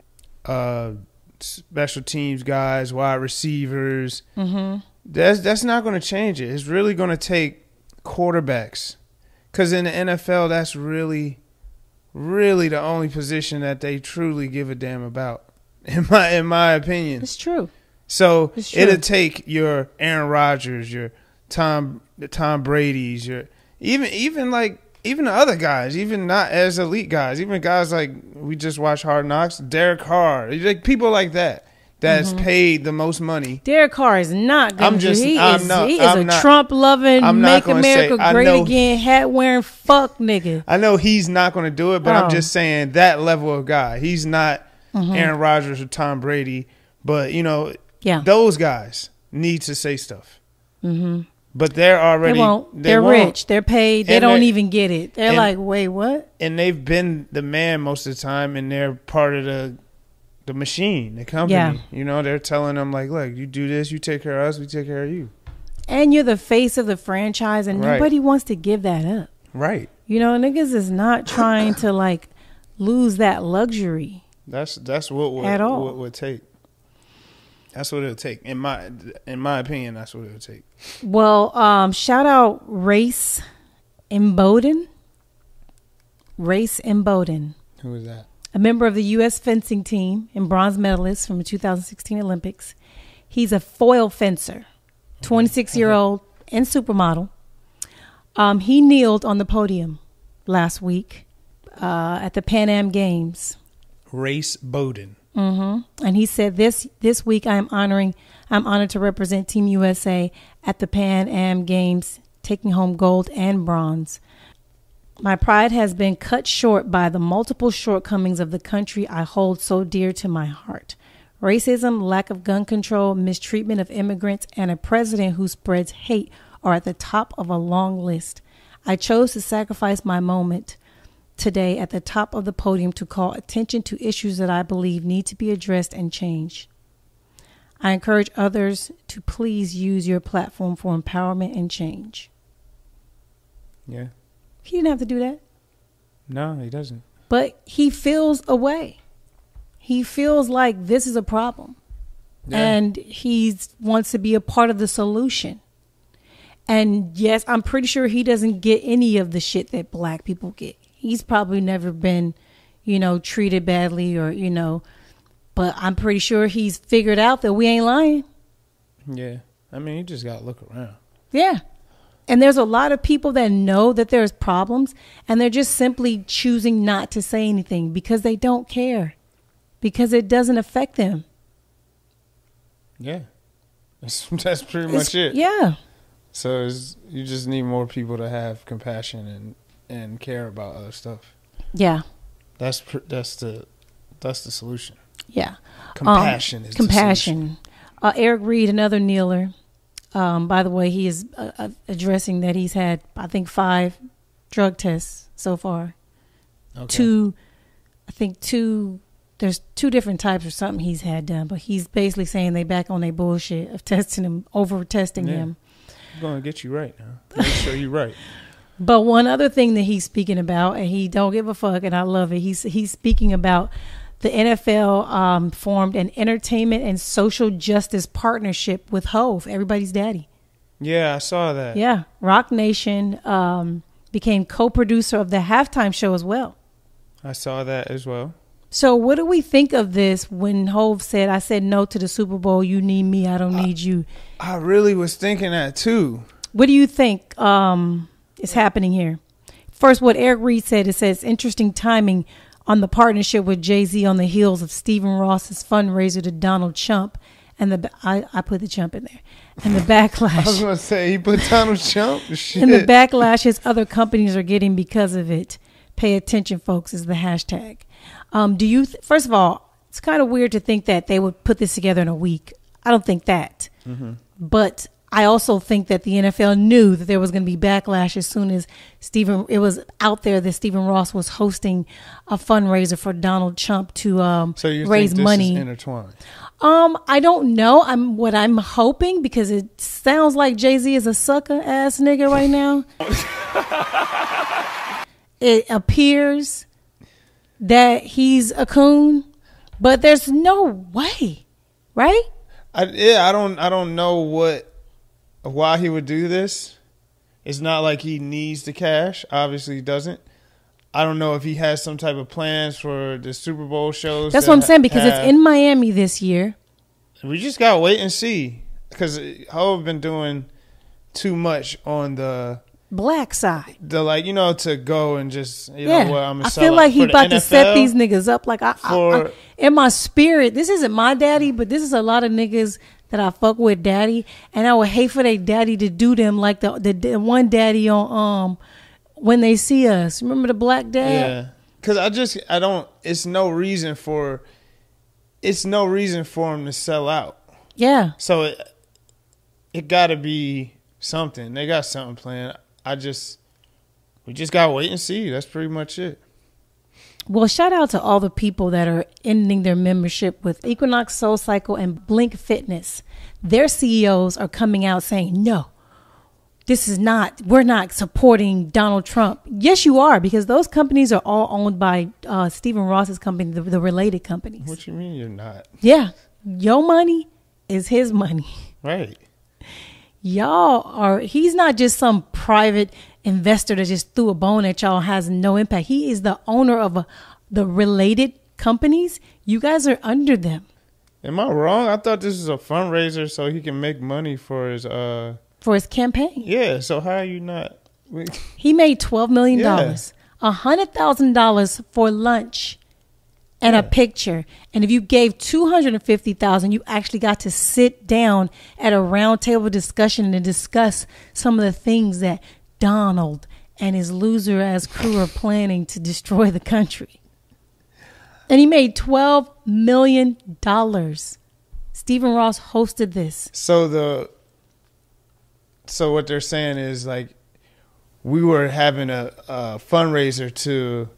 special teams guys, wide receivers. That's not going to change it. It's really going to take quarterbacks, because in the NFL, that's really, really the only position that they truly give a damn about. In my opinion, it's true. So it'll take your Aaron Rodgers, your Tom Brady's, your even the other guys, even not as elite guys, even guys like we just watched Hard Knocks, Derek Carr, like people like that's paid the most money. Derek Carr is not going to. He is a Trump-loving, make America great again, hat-wearing fuck nigga. I know he's not going to do it, but I'm just saying that level of guy. He's not Aaron Rodgers or Tom Brady, but those guys need to say stuff. But they're already... They won't. They're rich. They're paid. They don't even get it. They're like, wait, what? And they've been the man most of the time, and they're part of the machine, the company. Yeah. They're telling them, like, look, you do this, you take care of us, we take care of you. And you're the face of the franchise, and nobody wants to give that up. Right. Niggas is not trying to, like, lose that luxury. That's what at all. What would take. That's what it'll take. In my opinion, that's what it'll take. Well, shout out Race Imboden. Race Imboden. Who is that? A member of the U.S. fencing team and bronze medalist from the 2016 Olympics. He's a foil fencer, 26-year-old and supermodel. He kneeled on the podium last week at the Pan Am Games. Race Bowden. Mm-hmm. And he said, this week I'm honored to represent Team USA at the Pan Am Games, taking home gold and bronze. My pride has been cut short by the multiple shortcomings of the country I hold so dear to my heart. Racism, lack of gun control, mistreatment of immigrants, and a president who spreads hate are at the top of a long list. I chose to sacrifice my moment today at the top of the podium to call attention to issues that I believe need to be addressed and changed. I encourage others to please use your platform for empowerment and change. Yeah. He didn't have to do that. No, he doesn't. But he feels a way. He feels like this is a problem. Yeah. And he wants to be a part of the solution. And yes, I'm pretty sure he doesn't get any of the shit that black people get. He's probably never been, treated badly or, but I'm pretty sure he's figured out that we ain't lying. Yeah. I mean, you just got to look around. Yeah. And there's a lot of people that know that there's problems and they're just simply choosing not to say anything because they don't care, because it doesn't affect them. Yeah. That's pretty much it. Yeah. So you just need more people to have compassion and care about other stuff. Yeah. That's the solution. Yeah. Compassion is compassion. The solution. Eric Reed, another kneeler. By the way, he is addressing that he's had, I think, 5 drug tests so far. Okay. There's 2 different types or something he's had done, but he's basically saying they back on their bullshit of testing him, over-testing him. I'm going to get you right now. Make sure you're right. But one other thing that he's speaking about, and he don't give a fuck, and I love it, he's speaking about the NFL formed an entertainment and social justice partnership with Hove, everybody's daddy. Yeah, I saw that. Yeah. Rock Nation became co-producer of the halftime show as well. I saw that as well. So what do we think of this when Hove said, I said no to the Super Bowl, you need me, I don't need you? I really was thinking that too. What do you think is happening here? First, what Eric Reed said, it says interesting timing on the partnership with Jay-Z on the heels of Stephen Ross's fundraiser to Donald Trump. And I put the Trump in there. And the backlash. I was going to say, he put Donald Trump? Shit. And the backlash his other companies are getting because of it. Pay attention, folks, is the hashtag. First of all, it's kind of weird to think that they would put this together in a week. I don't think that. Mm-hmm. But I also think that the NFL knew that there was going to be backlash as soon as it was out there that Stephen Ross was hosting a fundraiser for Donald Trump to raise money. Is intertwined? I don't know. What I'm hoping, because it sounds like Jay-Z is a sucker ass nigga right now. It appears that he's a coon, but there's no way, right? I don't know why he would do this. It's not like he needs the cash. Obviously, he doesn't. I don't know if he has some type of plans for the Super Bowl shows. That's what I'm saying, because it's in Miami this year. We just gotta wait and see, because Hov been doing too much on the black side. To go and just know what, I'm. I feel like he about to set these niggas up. Like I in my spirit, this isn't my daddy, but this is a lot of niggas that I fuck with daddy, and I would hate for their daddy to do them like the one daddy on When They See Us. Remember the black dad? Yeah, because I don't. It's no reason for him to sell out. Yeah. So it got to be something. They got something planned. We just gotta wait and see. That's pretty much it. Well, shout out to all the people that are ending their membership with Equinox, SoulCycle, and Blink Fitness. Their CEOs are coming out saying, no, we're not supporting Donald Trump. Yes, you are, because those companies are all owned by Stephen Ross's company, the related companies. What you mean you're not? Yeah. Your money is his money. Right. He's not just some private investor that just threw a bone at y'all, has no impact. He is the owner of the related companies. You guys are under them. Am I wrong? I thought this was a fundraiser so he can make money for his campaign. Yeah, so how are you not? He made $12 million, Yeah. $100,000 for lunch and a picture. And if you gave $250,000, you actually got to sit down at a round table discussion and discuss some of the things that Donald and his loser ass crew are planning to destroy the country. And he made $12 million. Stephen Ross hosted this. So what they're saying is, like, we were having a fundraiser to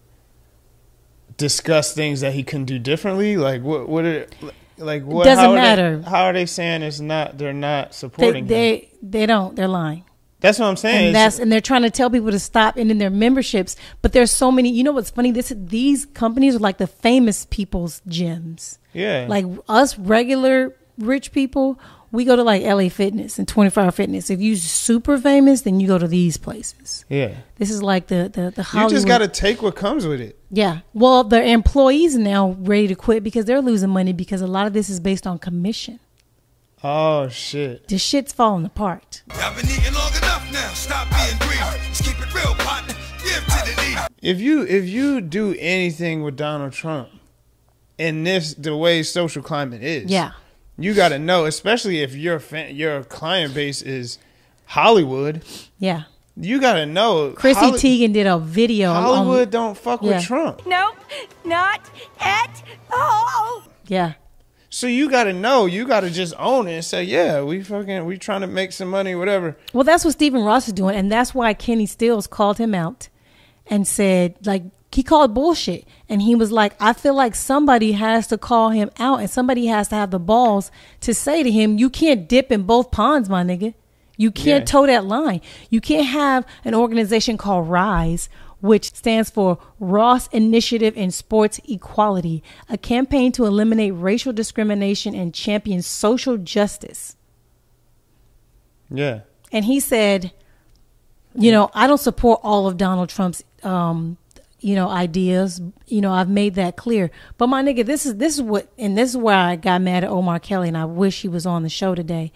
discuss things that he can do differently. Like what Doesn't matter. How are they saying it's not? They're not supporting him. They don't. They're lying. That's what I'm saying. And they're trying to tell people to stop ending their memberships. But there's so many. You know what's funny? These companies are like the famous people's gyms. Yeah. Like us regular rich people, we go to like LA Fitness and 24-Hour Fitness. If you're super famous, then you go to these places. Yeah. This is like the Hollywood. You just got to take what comes with it. Yeah. Well, their employees are now ready to quit because they're losing money because a lot of this is based on commission. Oh, shit. This shit's falling apart. I've been eating long enough now. Stop being greedy. Let's keep it real, partner. Give to the needy. If you do anything with Donald Trump in the way social climate is, yeah, you got to know, especially if your client base is Hollywood. Yeah. You got to know. Chrissy Teigen did a video. Hollywood don't fuck with Trump. Nope, not at all. Yeah. So you got to know. You got to just own it and say, yeah, we trying to make some money, whatever. Well, that's what Stephen Ross is doing. And that's why Kenny Stills called him out and said, like, he called bullshit. And he was like, I feel like somebody has to call him out and somebody has to have the balls to say to him, you can't dip in both ponds, my nigga. You can't toe that line. You can't have an organization called RISE, which stands for Ross Initiative in Sports Equality, a campaign to eliminate racial discrimination and champion social justice. Yeah. And he said, I don't support all of Donald Trump's ideas. I've made that clear. But my nigga, this is where I got mad at Omar Kelly, and I wish he was on the show today.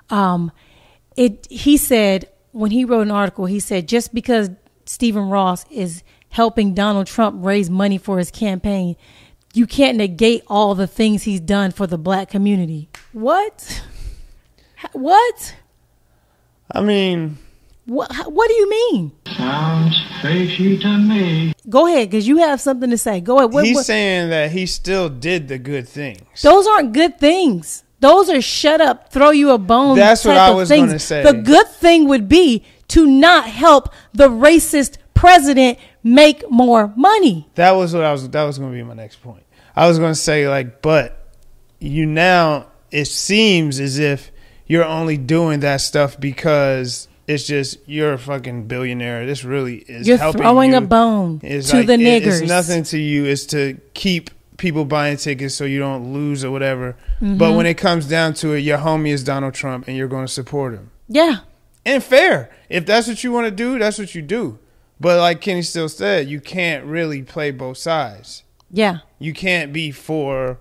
He said, when he wrote an article, he said, just because Stephen Ross is helping Donald Trump raise money for his campaign, you can't negate all the things he's done for the black community. What? I mean, what do you mean? Sounds fishy to me. Go ahead, because you have something to say. Go ahead. He's saying that he still did the good things. Those aren't good things. Those are shut up, throw you a bone. That's what I was going to say. The good thing would be to not help the racist president make more money. That was going to be my next point. I was going to say, like, but it seems as if you're only doing that stuff because it's just you're a fucking billionaire. This really is you're helping throwing you. A bone it's to like, the niggers. It's nothing to you. It's to keep people buying tickets so you don't lose or whatever. Mm-hmm. But when it comes down to it, your homie is Donald Trump and you're going to support him. Yeah. And fair. If that's what you want to do, that's what you do. But like Kenny still said, you can't really play both sides. Yeah. You can't be for,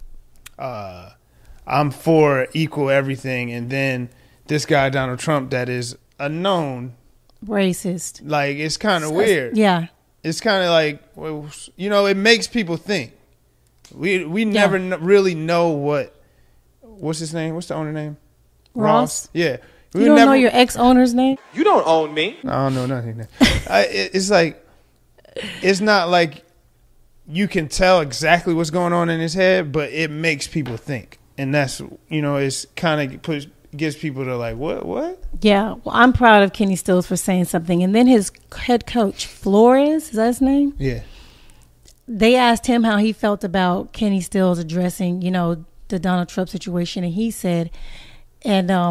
I'm for equal everything, and then this guy Donald Trump that is a known racist. Like, it's kind of weird. Yeah. It's kind of like, well, it makes people think. We never really know what's his name? What's the owner name? Ross? Yeah. You don't know your ex-owner's name? You don't own me. I don't know nothing. It's like, it's not like you can tell exactly what's going on in his head, but it makes people think. And that's, it's kind of gives people to like, what? Yeah. Well, I'm proud of Kenny Stills for saying something. And then his head coach, Flores, is that his name? Yeah. They asked him how he felt about Kenny Stills addressing, the Donald Trump situation. And he said, and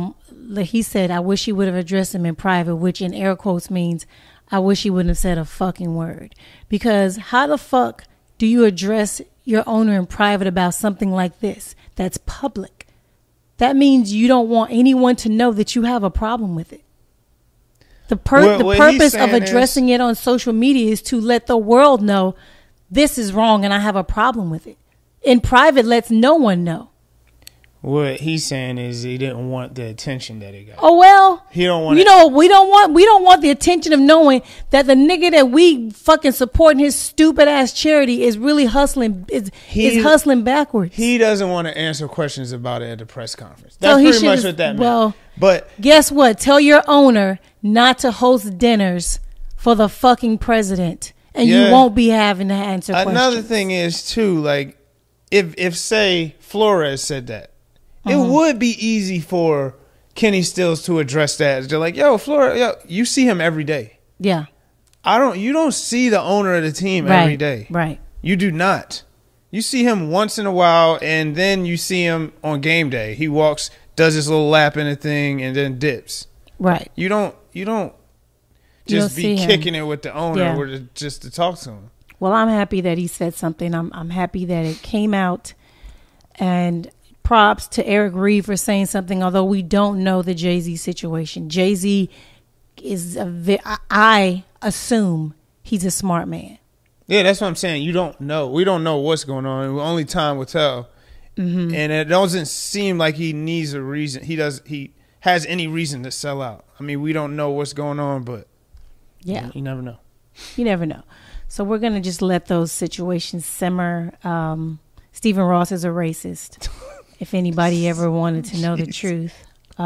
he said, I wish he would have addressed him in private, which in air quotes means I wish he wouldn't have said a fucking word. Because how the fuck do you address your owner in private about something like this that's public? That means you don't want anyone to know that you have a problem with it. The purpose of addressing it on social media is to let the world know this is wrong and I have a problem with it. In private, lets no one know. What he's saying is he didn't want the attention that he got. Oh well, he don't want. We don't want the attention of knowing that the nigga that we fucking supporting his stupid ass charity is really hustling. Is hustling backwards. He doesn't want to answer questions about it at the press conference. That's pretty much what that meant. Well, but guess what? Tell your owner not to host dinners for the fucking president, and you won't be having to answer questions. Another thing is too, like if say Flores said that. It would be easy for Kenny Stills to address that. They're like, yo, Flora, you see him every day. Yeah. You don't see the owner of the team every day. Right. You do not. You see him once in a while, and then you see him on game day. He walks, does his little lap in a thing, and then dips. Right. You don't just be kicking it with the owner or just to talk to him. Well, I'm happy that he said something. I'm happy that it came out, and props to Eric Reed for saying something, although we don't know the Jay-Z situation. Jay-Z is I assume he's a smart man. Yeah, that's what I'm saying. You don't know. We don't know what's going on. Only time will tell. And it doesn't seem like he needs a reason. He has any reason to sell out. I mean, we don't know what's going on, but you never know. You never know. So we're going to just let those situations simmer. Stephen Ross is a racist. If anybody ever wanted to know the truth.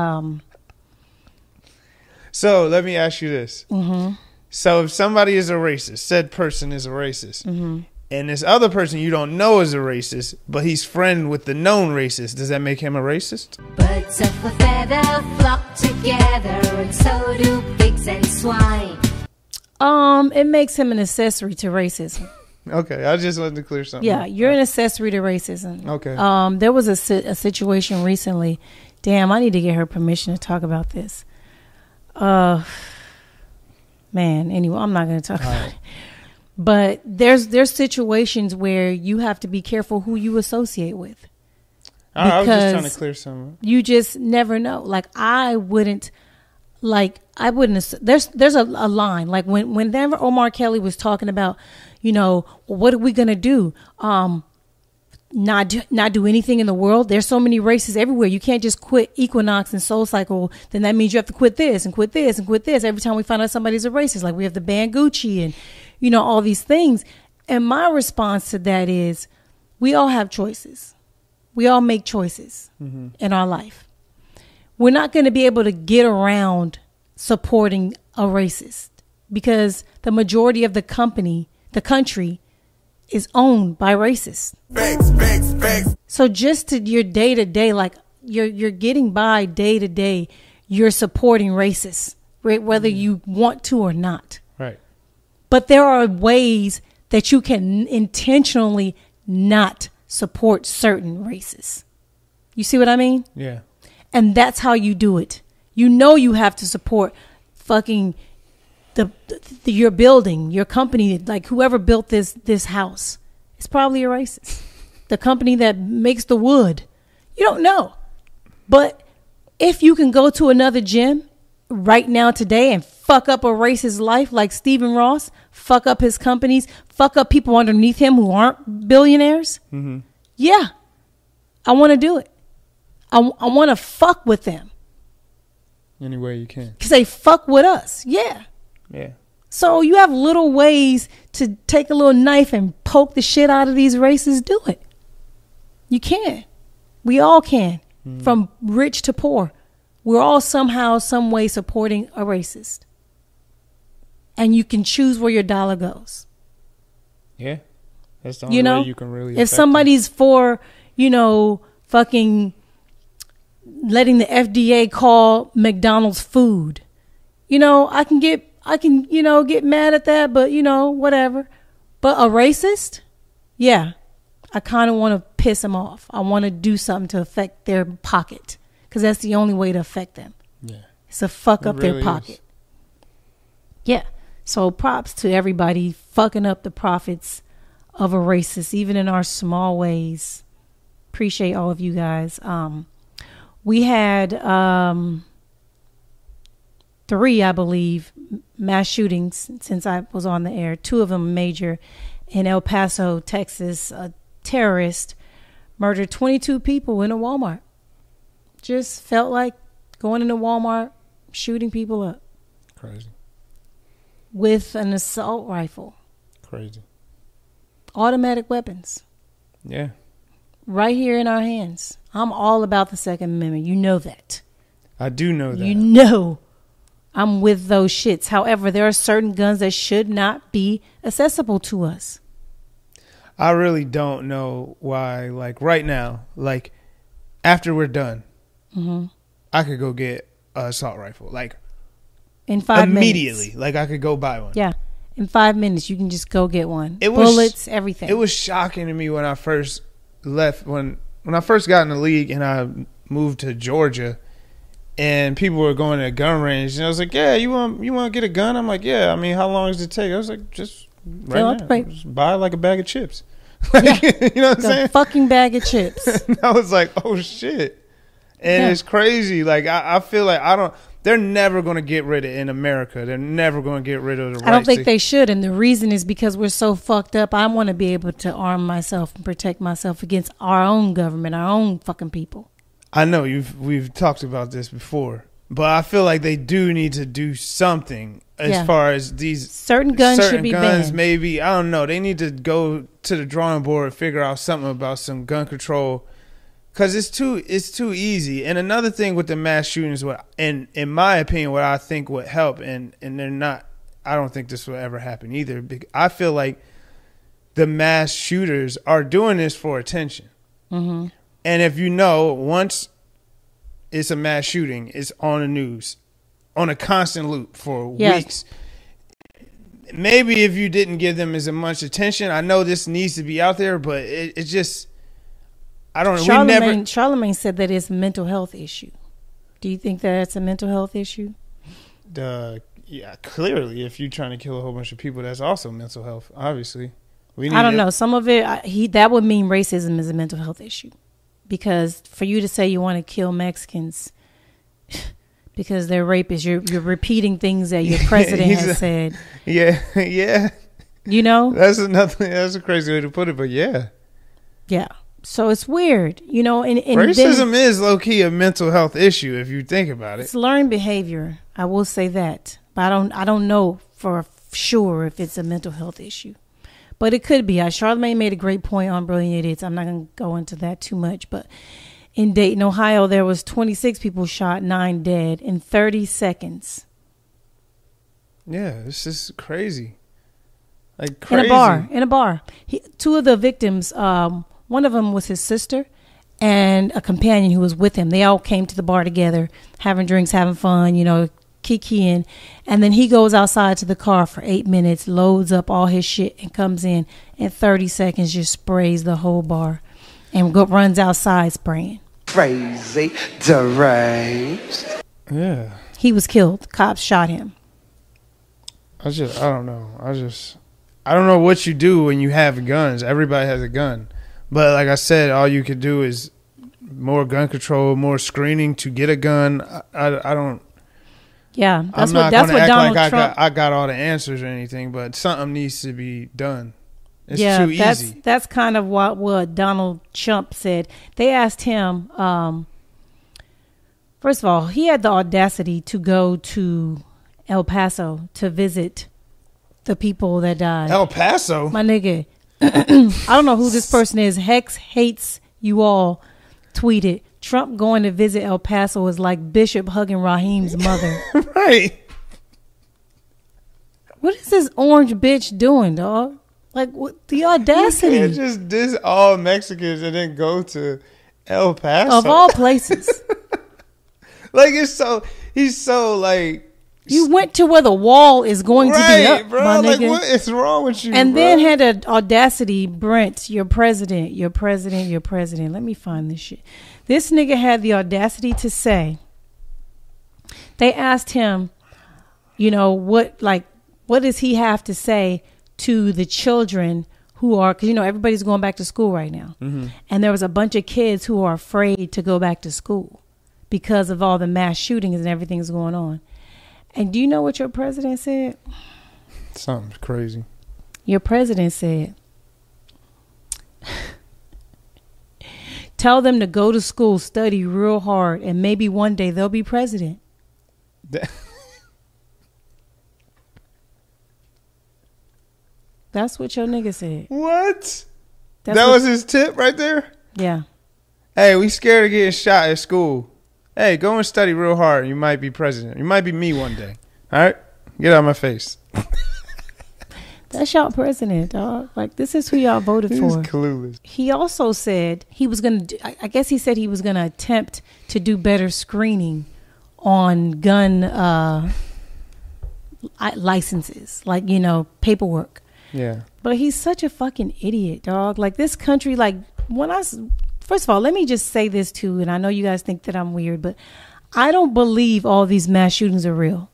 So let me ask you this. So if somebody is a racist, said person is a racist, and this other person you don't know is a racist, but he's friend with the known racist, does that make him a racist? Birds of a feather flock together, and so do pigs and swine. It makes him an accessory to racism. Okay, I just wanted to clear something. Yeah, you're an accessory to racism. Okay. There was a situation recently. Damn, I need to get her permission to talk about this. Man, anyway, I'm not going to talk about it. But there's situations where you have to be careful who you associate with. I was just trying to clear something. You just never know. Like I wouldn't. There's a line like whenever Omar Kelly was talking about, what are we gonna do? Not do anything in the world. There's so many races everywhere. You can't just quit Equinox and Soul Cycle. Then that means you have to quit this and quit this and quit this. Every time we find out somebody's a racist, like we have to ban Gucci and all these things. And my response to that is, we all have choices. We all make choices in our life. We're not going to be able to get around supporting a racist because the majority of the country is owned by racists. So just to your day to day, like you're getting by day to day, you're supporting racists, right? Whether you want to or not. Right. But there are ways that you can intentionally not support certain races. You see what I mean? Yeah. And that's how you do it. You have to support fucking your building, your company, like whoever built this house. It's probably a racist. The company that makes the wood. You don't know. But if you can go to another gym right now today and fuck up a racist life like Stephen Ross, fuck up his companies, fuck up people underneath him who aren't billionaires, yeah, I want to do it. I want to fuck with them. Any way you can. Because they fuck with us. Yeah. Yeah. So you have little ways to take a little knife and poke the shit out of these races. Do it. You can. We all can. From rich to poor. We're all somehow, some way supporting a racist. And you can choose where your dollar goes. Yeah. That's the only way you can really if somebody's for, fucking letting the FDA call McDonald's food, I can get mad at that, but whatever. But a racist, yeah, I kind of want to piss them off. I want to do something to affect their pocket because that's the only way to affect them. Yeah. It's to fuck up really their pocket. is. Yeah. So props to everybody fucking up the profits of a racist, even in our small ways. Appreciate all of you guys. We had 3, I believe, mass shootings since I was on the air. 2 of them major. In El Paso, Texas, a terrorist murdered 22 people in a Walmart. Just felt like going into Walmart, shooting people up. Crazy. With an assault rifle. Crazy. Automatic weapons. Yeah. Right here in our hands. I'm all about the Second Amendment. You know that. I do know that. You know I'm with those shits. However, there are certain guns that should not be accessible to us. I really don't know why, like right now, like after we're done, I could go get an assault rifle. Like in 5 minutes. Immediately. Like I could go buy one. Yeah. In 5 minutes, you can just go get one. It was, bullets, everything. It was shocking to me when I first left, when I first got in the league and I moved to Georgia. And people were going to a gun range, and I was like, "Yeah, you want to get a gun?" I'm like, "Yeah." I mean, how long does it take? I was like, "Just right now, just buy like a bag of chips." Like, yeah. You know what I'm saying? Fucking bag of chips. And I was like, "Oh shit!" And it's crazy. Like I feel like they're never going to get rid of it in America. They're never going to get rid of the rights. I don't think they should, and the reason is because we're so fucked up. I want to be able to arm myself and protect myself against our own government, our own fucking people. I know we've talked about this before, but I feel like they do need to do something as far as these certain guns should be banned. Maybe, I don't know. They need to go to the drawing board and figure out something about some gun control, because it's too easy. And another thing with the mass shootings, in my opinion, what I think would help, and they're not. I don't think this will ever happen either. I feel like the mass shooters are doing this for attention. Mm-hmm. And if you know, once it's a mass shooting, it's on the news, on a constant loop for weeks. Maybe if you didn't give them as much attention, I know this needs to be out there, but it's just, I don't know. Charlemagne said that it's a mental health issue. Do you think that it's a mental health issue? Yeah, clearly, if you're trying to kill a whole bunch of people, that's also mental health, obviously. I don't know. Some of it, that would mean racism is a mental health issue. Because for you to say you want to kill Mexicans because they're rapists, you're repeating things that your president has said. Yeah. You know? That's a crazy way to put it, but yeah. Yeah. So it's weird, you know. And racism is low-key a mental health issue if you think about it. It's learned behavior. I will say that. But I don't know for sure if it's a mental health issue. But it could be. Charlemagne made a great point on Brilliant Idiots. I'm not going to go into that too much. But in Dayton, Ohio, there was 26 people shot, 9 dead in 30 seconds. Yeah, this is crazy. Like crazy. In a bar. 2 of the victims, one of them was his sister and a companion who was with him. They all came to the bar together, having drinks, having fun, you know, kikiing. And then he goes outside to the car for 8 minutes, loads up all his shit, and comes in 30 seconds, just sprays the whole bar and runs outside spraying. Crazy, deranged. Yeah. He was killed. Cops shot him. I don't know. I don't know what you do when you have guns. Everybody has a gun. But like I said, all you could do is more gun control, more screening to get a gun. I don't. Yeah, that's what Donald Trump. I got all the answers or anything, but something needs to be done. It's too easy. That's kind of what Donald Trump said. They asked him. First of all, he had the audacity to go to El Paso to visit the people that died. El Paso, my nigga. I don't know who this person is. Hex hates you all. Tweeted. Trump going to visit El Paso is like Bishop hugging Raheem's mother. Right. What is this orange bitch doing, dog? Like, what the audacity? You can't just diss all Mexicans and then go to El Paso. Of all places. Like, he's so like. You went to where the wall is going to be up, bro. My like, nigga. what is wrong with you? And bro? then had an audacity, Brent, your president. Let me find this shit. This nigga had the audacity to say They asked him, you know, what does he have to say to the children who are, because, you know, everybody's going back to school right now. Mm-hmm. And there was a bunch of kids who are afraid to go back to school because of all the mass shootings and everything that's going on. And do you know what your president said? Something crazy. Your president said, tell them to go to school, study real hard, and maybe one day they'll be president. That's what your nigga said. What? That was his tip right there? Yeah. Hey, we scared of getting shot at school. Hey, go and study real hard. You might be president. You might be me one day. All right? Get out of my face. That's y'all president, dog. Like, this is who y'all voted for. He's clueless. He also said he was going to, I guess he said he was going to attempt to do better screening on gun licenses, like, you know, paperwork. Yeah. But he's such a fucking idiot, dog. Like, this country, like, first of all, let me just say this too, and I know you guys think that I'm weird, but I don't believe all these mass shootings are real.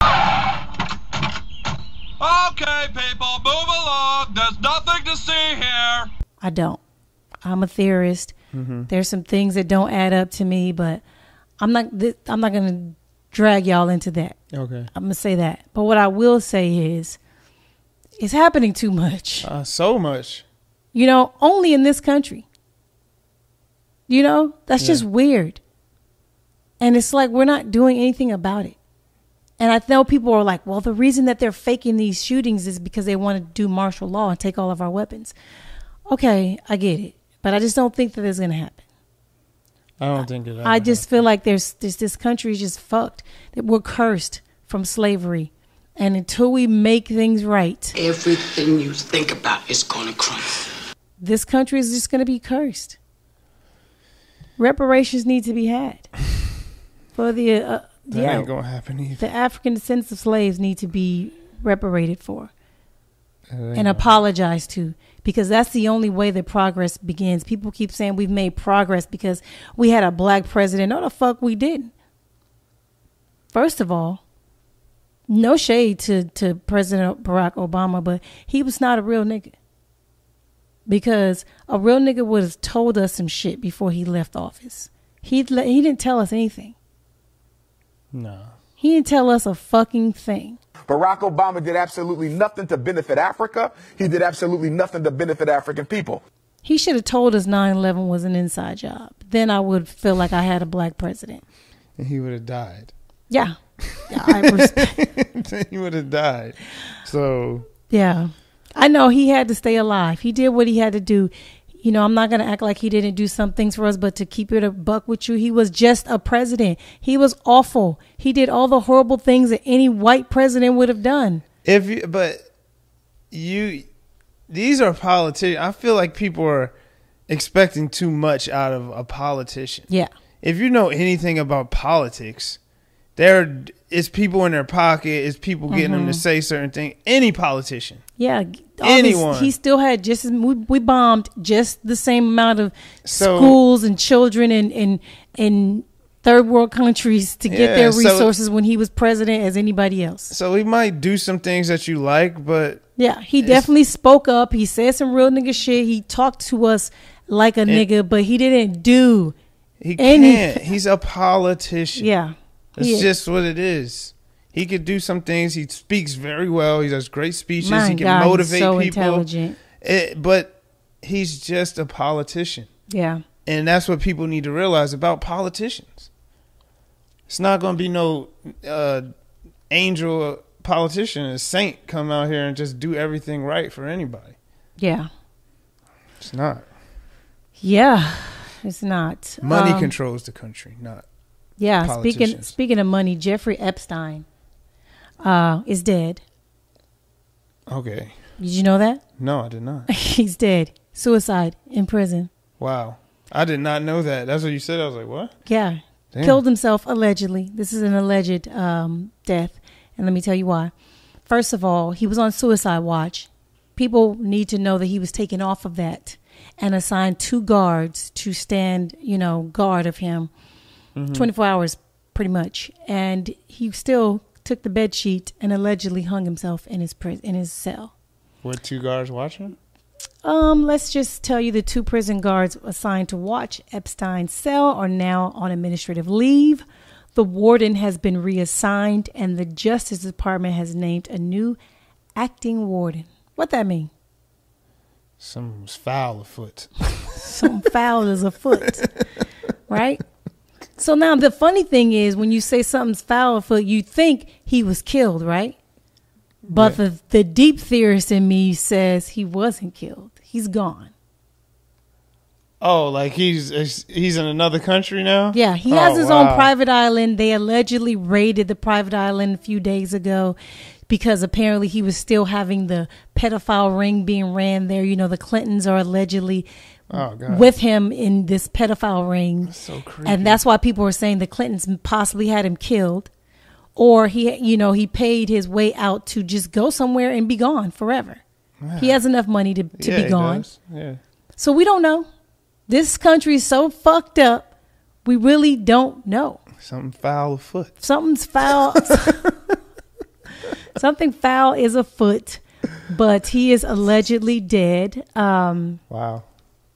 Okay, people, move along. There's nothing to see here. I don't. I'm a theorist. Mm-hmm. There's some things that don't add up to me, but I'm not going to drag y'all into that. Okay. I'm going to say that. But what I will say is, it's happening too much. So much. You know, only in this country. You know, that's just weird. And it's like we're not doing anything about it. And I know people are like, well, the reason that they're faking these shootings is because they want to do martial law and take all of our weapons. Okay, I get it. But I just don't think that it's going to happen. I don't think it. I just feel like this country is just fucked. That we're cursed from slavery. And until we make things right, everything you think about is going to crumble. This country is just going to be cursed. Reparations need to be had for the that ain't gonna happen either. The African descendants of slaves need to be reparated for and apologized to, because that's the only way that progress begins. People keep saying we've made progress because we had a black president. No, the fuck we didn't. First of all, no shade to President Barack Obama, but he was not a real nigga. Because a real nigga would have told us some shit before he left office. He didn't tell us anything. No. He didn't tell us a fucking thing. Barack Obama did absolutely nothing to benefit Africa. He did absolutely nothing to benefit African people. He should have told us 9/11 was an inside job. Then I would feel like I had a black president. And he would have died. Yeah. I respect. He would have died. So. Yeah. I know he had to stay alive. He did what he had to do. You know, I'm not going to act like he didn't do some things for us, but to keep it a buck with you, he was just a president. He was awful. He did all the horrible things that any white president would have done. These are politicians. I feel like people are expecting too much out of a politician. Yeah. If you know anything about politics, it's people in their pocket. It's people getting them to say certain things. Any politician. Yeah. Anyone. He still had we bombed just the same amount of schools and children in third world countries to get their resources when he was president as anybody else. So he might do some things that you like, but. Yeah, he definitely spoke up. He said some real nigga shit. He talked to us like a nigga, but he didn't do anything. Can't. He's a politician. Yeah. That's just what it is. He could do some things. He speaks very well. He does great speeches. He can motivate so people. Intelligent. But he's just a politician. Yeah. And that's what people need to realize about politicians. It's not going to be no angel politician, a saint come out here and just do everything right for anybody. Yeah. It's not. Yeah, it's not. Money controls the country, not speaking of money, Jeffrey Epstein is dead. Okay. Did you know that? No, I did not. He's dead. Suicide in prison. Wow. I did not know that. That's what you said. I was like, what? Yeah. Damn. Killed himself allegedly. This is an alleged death. And let me tell you why. First of all, he was on suicide watch. People need to know that he was taken off of that and assigned 2 guards to stand, guard of him 24 hours pretty much. And he still took the bed sheet and allegedly hung himself in his cell. Were 2 guards watching? Let's just tell you the 2 prison guards assigned to watch Epstein's cell are now on administrative leave. The warden has been reassigned, and the Justice Department has named a new acting warden. What that mean? Something's foul afoot. Something foul is afoot, right? So now the funny thing is, when you say something's foul afoot, you think he was killed, right? But the deep theorist in me says he wasn't killed. He's gone. Oh, like he's in another country now? Yeah, he has his own private island. They allegedly raided the private island a few days ago because apparently he was still having the pedophile ring being ran there. You know, the Clintons are allegedly with him in this pedophile ring. That's so creepy. And that's why people were saying the Clintons possibly had him killed. Or he paid his way out to just go somewhere and be gone forever. Yeah. He has enough money to be gone. Yeah. So we don't know. This country is so fucked up. We really don't know. Something foul afoot. Something's foul. Something foul is afoot, but he is allegedly dead. Wow.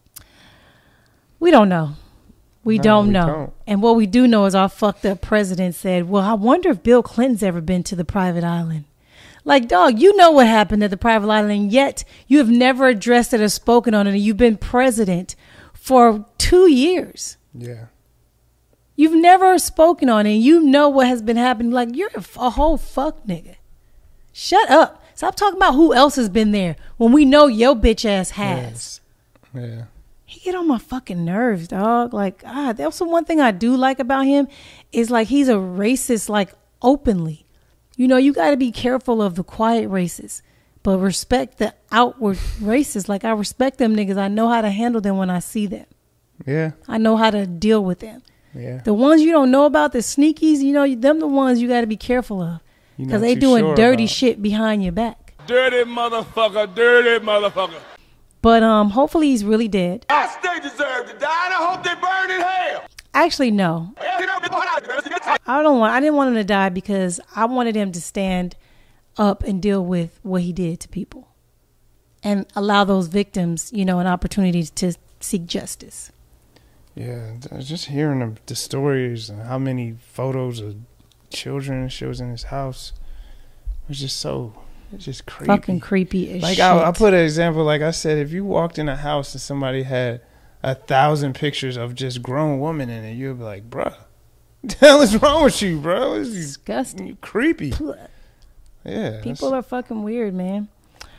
We don't know. We don't know. And what we do know is our fucked up president said, well, I wonder if Bill Clinton's ever been to the private island. Like, dog, you know what happened at the private island, and yet you have never addressed it or spoken on it, and you've been president for 2 years. Yeah. You've never spoken on it, and you know what has been happening. Like, you're a whole fuck nigga. Shut up. Stop talking about who else has been there when we know your bitch ass has. Yes. Yeah. He get on my fucking nerves, dog. Like, that's the one thing I do like about him is like he's a racist, like openly. You know, you got to be careful of the quiet racists, but respect the outward racists. Like, I respect them niggas. I know how to handle them when I see them. Yeah. I know how to deal with them. Yeah. The ones you don't know about, the sneakies, you know, them the ones you got to be careful of because they doing dirty shit behind your back. Dirty motherfucker, dirty motherfucker. But hopefully he's really dead. They deserve to die, and I hope they burn in hell. Actually, no. I didn't want him to die because I wanted him to stand up and deal with what he did to people and allow those victims, you know, an opportunity to seek justice. Yeah, just hearing the stories and how many photos of children shows in his house was just so... It's just creepy. Fucking creepy as shit. I put an example, like I said, if you walked in a house and somebody had 1,000 pictures of just grown women in it, you'd be like, bruh, what the hell is wrong with you, bro? It's disgusting. Creepy. Yeah. People are fucking weird, man.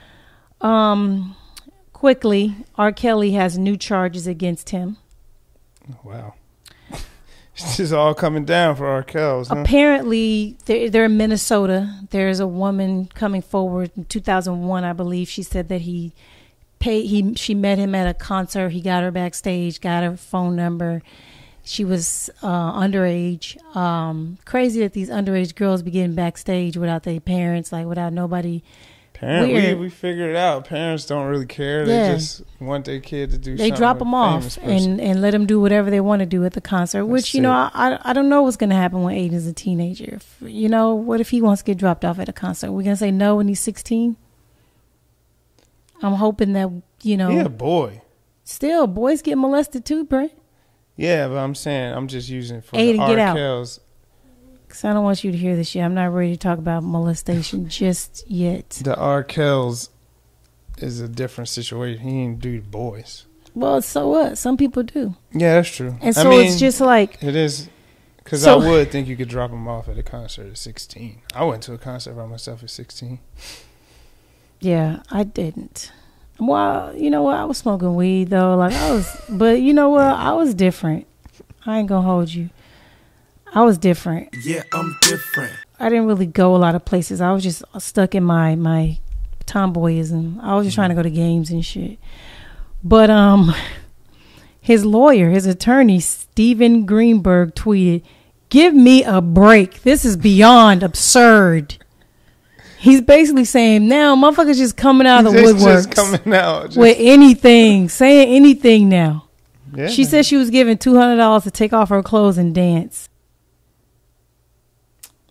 Quickly, R. Kelly has new charges against him. Wow. It's just all coming down for our cows. Huh? Apparently, they're in Minnesota. There's a woman coming forward in 2001, I believe. She said that she met him at a concert. He got her backstage, got her phone number. She was underage. Crazy that these underage girls be getting backstage without their parents, like without nobody. We figured it out. Parents don't really care. They just want their kid to do something. They drop them off and let them do whatever they want to do at the concert, which, you know, I don't know what's going to happen when Aiden's a teenager. What if he wants to get dropped off at a concert? We're going to say no when he's 16? I'm hoping that, He's a boy. Still, boys get molested too, Brent. Yeah, but I'm saying, I'm just using for Aiden, the get out. RKLs. Because I don't want you to hear this shit. I'm not ready to talk about molestation just yet. The R. Kells is a different situation. He ain't do boys. Well, so what? Some people do. Yeah, that's true. And so it's just like... It is. Because I would think you could drop him off at a concert at 16. I went to a concert by myself at 16. Yeah, I didn't. Well, you know what? I was smoking weed, though. But you know what? I was different. I ain't going to hold you. I was different. Yeah, I'm different. I didn't really go a lot of places. I was just stuck in my tomboyism. I was just trying to go to games and shit. But his lawyer, his attorney, Steven Greenberg, tweeted, "Give me a break. This is beyond absurd." He's basically saying now motherfuckers just coming out of the woodwork. Just coming out. With anything. Saying anything now. Yeah. She said she was given $200 to take off her clothes and dance.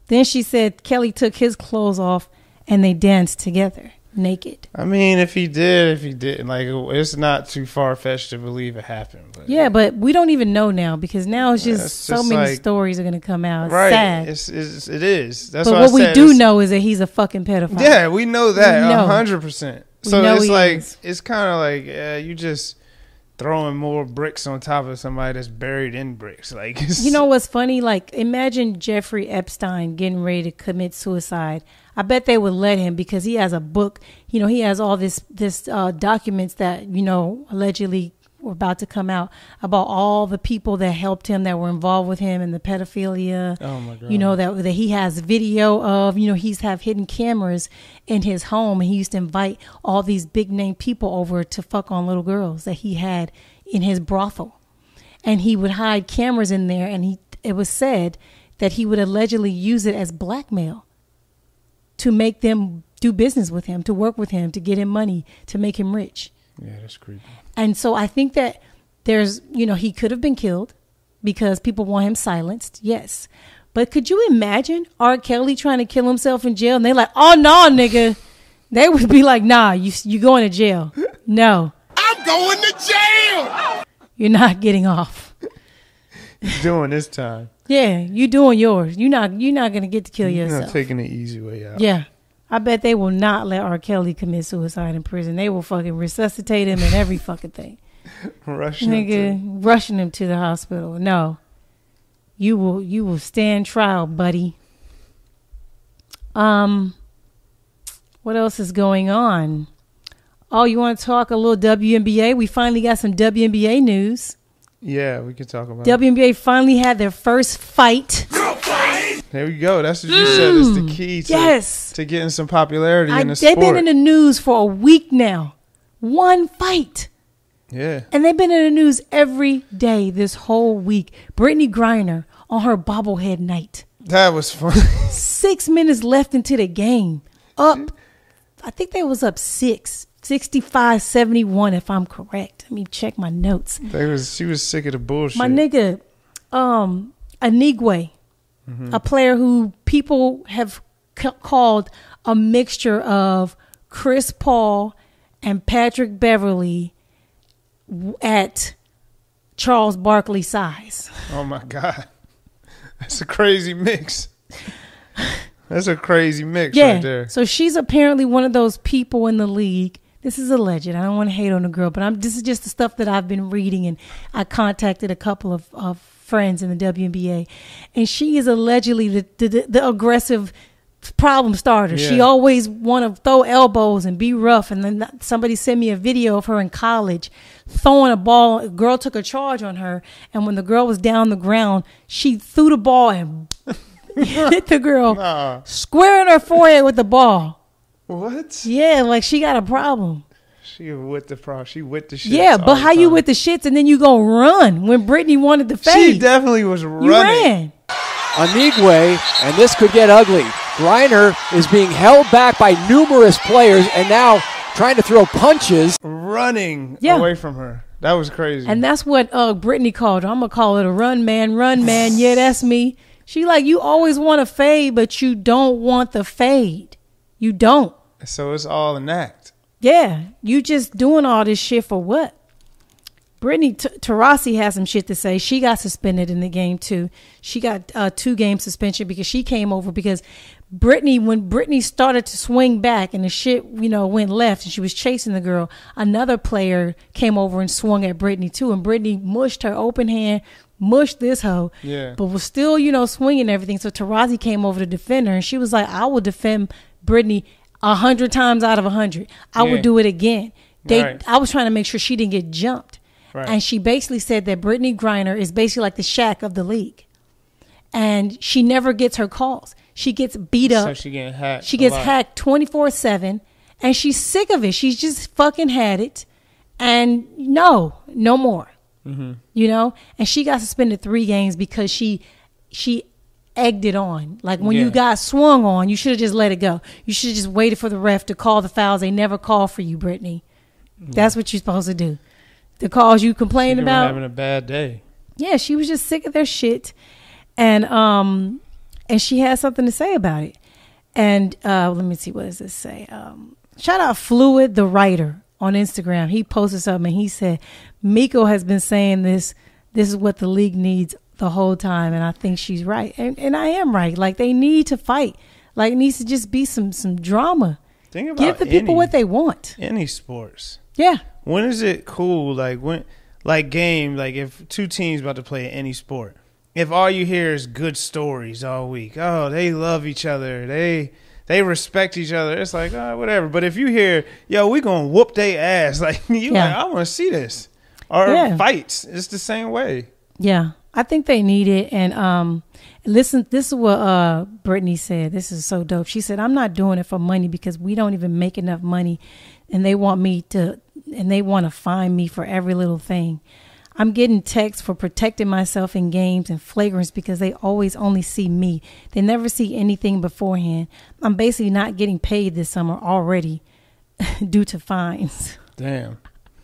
Then she said Kelly took his clothes off and they danced together naked. I mean, if he didn't, like, it's not too far-fetched to believe it happened. But yeah, but we don't even know now because now it's just so many like, stories are going to come out. It's right. sad. It is. That's but what we do know is that he's a fucking pedophile. Yeah, we know that 100%. So it's like, it's kind of like you just throwing more bricks on top of somebody that's buried in bricks. Like, you know what's funny? Like, imagine Jeffrey Epstein getting ready to commit suicide. I bet they would let him because he has a book. You know, he has all this documents that, you know, allegedly were about to come out about all the people that helped him, that were involved with him in the pedophilia. Oh my God. You know, that he has video of, you know, he's have hidden cameras in his home, and he used to invite all these big name people over to fuck on little girls that he had in his brothel. And he would hide cameras in there, and it was said that he would allegedly use it as blackmail to make them do business with him, to work with him, to get him money, to make him rich. Yeah, that's creepy. And so I think that there's, you know, he could have been killed because people want him silenced. Yes. But could you imagine R. Kelly trying to kill himself in jail? And they're like, oh, no, nigga. They would be like, nah, you going to jail. No. I'm going to jail. You're not getting off. You're doing this time. Yeah, you doing yours. You're not going to get to kill yourself. You're not taking the easy way out. Yeah. I bet they will not let R. Kelly commit suicide in prison. They will fucking resuscitate him and every fucking thing. Rushing him to the hospital. No. You will stand trial, buddy. What else is going on? Oh, you want to talk a little WNBA? We finally got some WNBA news. Yeah, we can talk about WNBA finally had their first fight. There we go. That's what you said is the key to getting some popularity in the sport. They've been in the news for a week now. One fight. Yeah. And they've been in the news every day this whole week. Brittany Griner on her bobblehead night. That was fun. 6 minutes left into the game. I think they was up 65-71 if I'm correct. Let me check my notes. She was sick of the bullshit. My nigga, Anigwe, a player who people have called a mixture of Chris Paul and Patrick Beverly at Charles Barkley size. Oh my God. That's a crazy mix. That's a crazy mix right there. So she's apparently one of those people in the league. This is alleged. I don't want to hate on the girl, but this is just the stuff that I've been reading, and I contacted a couple of friends in the WNBA, and she is allegedly the aggressive problem starter. Yeah. She always want to throw elbows and be rough. And then somebody sent me a video of her in college throwing a ball. A girl took a charge on her, and when the girl was down on the ground, she threw the ball and hit the girl square in her forehead with the ball. What? Yeah, like she got a problem. She with the shits. Yeah, but how you with the shits and then you go run when Brittany wanted to fade? She definitely was running. You ran. Anigwe, and this could get ugly. Griner is being held back by numerous players and now trying to throw punches. Running away from her. That was crazy. And that's what Brittany called her. I'm going to call it a run man. Yeah, that's me. She like, you always want to fade, but you don't want the fade. You don't. So it's all an act. Yeah. You just doing all this shit for what? Brittany Taurasi has some shit to say. She got suspended in the game too. She got 2-game suspension because she came over because when Brittany started to swing back and the shit, went left and she was chasing the girl, another player came over and swung at Brittany too. And Brittany mushed her open hand, mushed this hoe, but was still, swinging and everything. So Taurasi came over to defend her and she was like, I will defend Brittany 100 times out of 100. I would do it again. I was trying to make sure she didn't get jumped. Right. And she basically said that Brittany Griner is basically like the Shaq of the league. And she never gets her calls. She gets beat up. So she getting hacked. She gets hacked 24/7. And she's sick of it. She's just fucking had it. And no more. Mm-hmm. And she got suspended 3 games because she egged it on. Like when you got swung on, you should have just let it go. You should have just waited for the ref to call the fouls. They never call for you, Brittany. That's what you're supposed to do. The calls you complain about. Having a bad day. Yeah, she was just sick of their shit. And And she has something to say about it. And let me see, what does this say? Shout out Fluid, the writer, on Instagram. He posted something and he said, Miko has been saying this is what the league needs the whole time. And I think she's right. And I am right. Like, they need to fight. Like, it needs to just be some drama. Think about Give the people what they want. Any sports. Yeah. When is it cool? Like, when, like game, like if two teams about to play any sport, if all you hear is good stories all week, oh, they love each other, they respect each other, it's like, oh, whatever. But if you hear, yo, we gonna whoop they ass, like, you like, I want to see this. Or fights, it's the same way. Yeah, I think they need it. And listen, this is what Brittany said. This is so dope. She said, I'm not doing it for money because we don't even make enough money, and they want to find me for every little thing. I'm getting texts for protecting myself in games and flagrants because they always only see me. They never see anything beforehand. I'm basically not getting paid this summer already due to fines. Damn.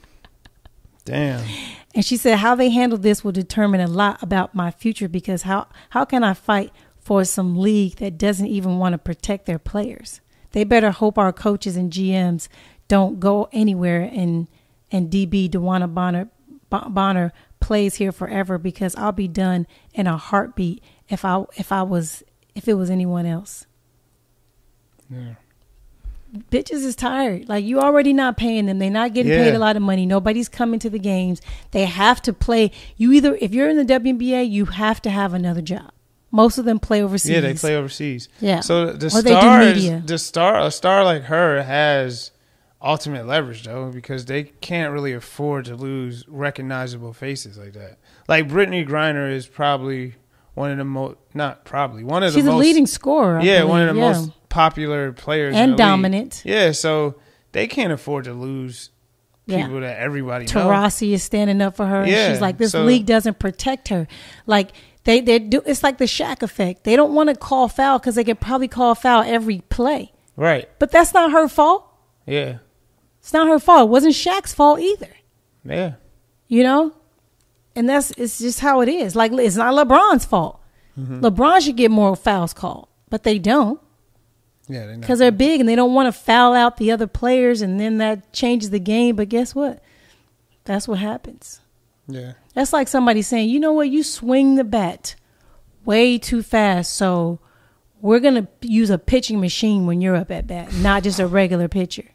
And she said how they handle this will determine a lot about my future, because how can I fight for some league that doesn't even want to protect their players? They better hope our coaches and GMs don't go anywhere and DB DeWanna Bonner plays here forever, because I'll be done in a heartbeat if it was anyone else. Yeah. Bitches is tired. Like, you already not paying them. They're not getting paid a lot of money. Nobody's coming to the games. They have to play. If you're in the WNBA, you have to have another job. Most of them play overseas. Yeah, they play overseas. Yeah. So a star like her has ultimate leverage, though, because they can't really afford to lose recognizable faces like that. Like, Brittany Griner is probably one of the most, not probably, one of the most. She's a leading scorer. One of the most popular players and in the dominant. League. Yeah, so they can't afford to lose people that everybody knows. Taurasi is standing up for her. And she's like, this league doesn't protect her. Like, they do. It's like the Shaq effect. They don't want to call foul because they could probably call foul every play. Right. But that's not her fault. Yeah. It's not her fault. It wasn't Shaq's fault either. Yeah. You know? And it's just how it is. Like, it's not LeBron's fault. Mm-hmm. LeBron should get more fouls called, but they don't. Yeah, because they're big and they don't want to foul out the other players, and then that changes the game. But guess what? That's what happens. Yeah. That's like somebody saying, you know what? You swing the bat way too fast, so we're going to use a pitching machine when you're up at bat, not just a regular pitcher.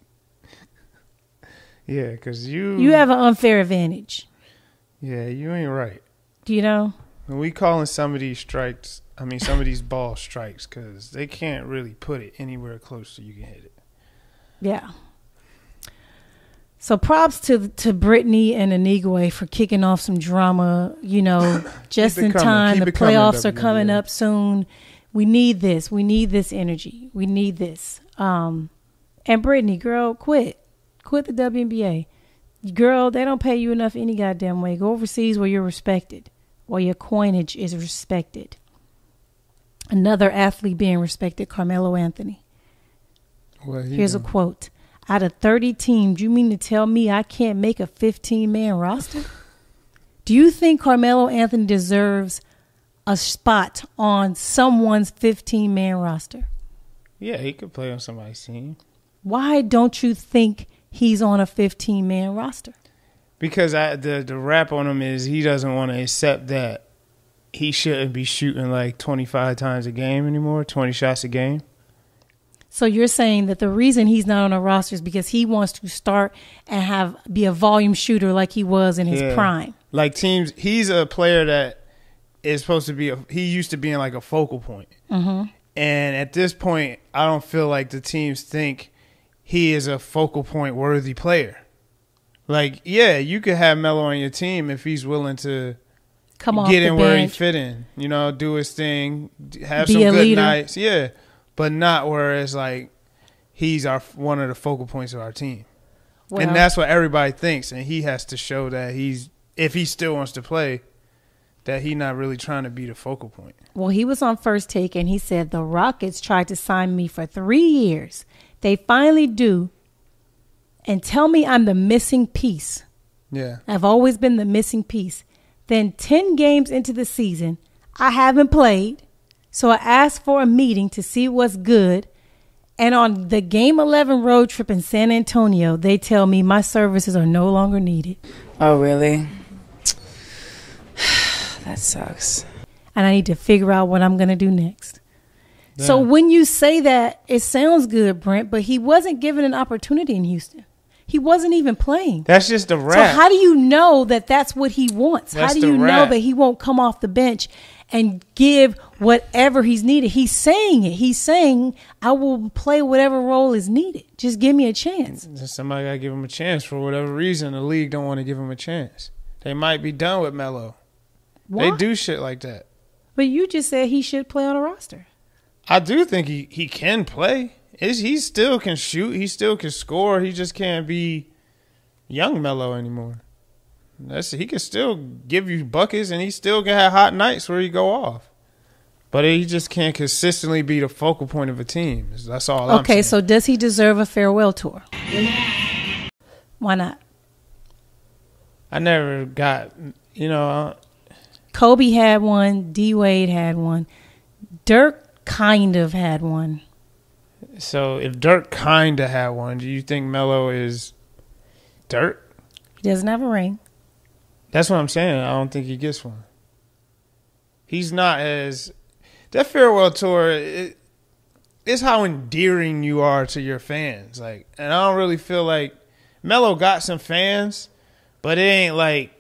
Yeah, because you have an unfair advantage. Yeah, you ain't right. Do you know? When we calling some of these strikes, some of these ball strikes, because they can't really put it anywhere close so you can hit it. Yeah. So props to Brittany and Anigwe for kicking off some drama, just in time. The playoffs are coming up soon. We need this. We need this energy. We need this. And Brittany, girl, quit. Quit the WNBA. Girl, they don't pay you enough any goddamn way. Go overseas where you're respected, where your coinage is respected. Another athlete being respected, Carmelo Anthony. Here's a quote. Out of 30 teams, you mean to tell me I can't make a 15-man roster? Do you think Carmelo Anthony deserves a spot on someone's 15-man roster? Yeah, he could play on somebody's team. Why don't you think he's on a 15-man roster? Because the rap on him is he doesn't want to accept that he shouldn't be shooting like 25 times a game anymore, 20 shots a game. So you're saying that the reason he's not on a roster is because he wants to start and be a volume shooter like he was in his prime. Like teams, he's a player that is supposed to be he used to being like a focal point. Mm-hmm. And at this point, I don't feel like the teams think he is a focal point worthy player. Like, yeah, you could have Melo on your team if he's willing to get in where he fit in, do his thing, have some good nights. Yeah. But not where it's like he's one of the focal points of our team. Well, and that's what everybody thinks. And he has to show that if he still wants to play, that he's not really trying to be the focal point. Well, he was on First Take and he said, the Rockets tried to sign me for 3 years. They finally do. And tell me I'm the missing piece. Yeah. I've always been the missing piece. Then 10 games into the season, I haven't played. So I asked for a meeting to see what's good. And on the Game 11 road trip in San Antonio, they tell me my services are no longer needed. Oh, really? That sucks. And I need to figure out what I'm going to do next. Damn. So when you say that, it sounds good, Brent, but he wasn't given an opportunity in Houston. He wasn't even playing. That's just a rap. So how do you know that that's what he wants? That's how do you know that he won't come off the bench and give whatever he's needed? He's saying it. He's saying, I will play whatever role is needed. Just give me a chance. Somebody got to give him a chance for whatever reason. The league don't want to give him a chance. They might be done with Melo. Why? They do shit like that. But you just said he should play on a roster. I do think he can play. He still can shoot. He still can score. He just can't be young Melo anymore. He can still give you buckets, and he still can have hot nights where he go off. But he just can't consistently be the focal point of a team. That's all I'm saying. Okay, so does he deserve a farewell tour? Why not? I never got, Kobe had one. D. Wade had one. Dirk kind of had one. So if Dirk kind of had one, do you think Melo is Dirk? He doesn't have a ring. That's what I'm saying. I don't think he gets one. He's not as... That farewell tour, it's how endearing you are to your fans. And I don't really feel like... Melo got some fans, but it ain't like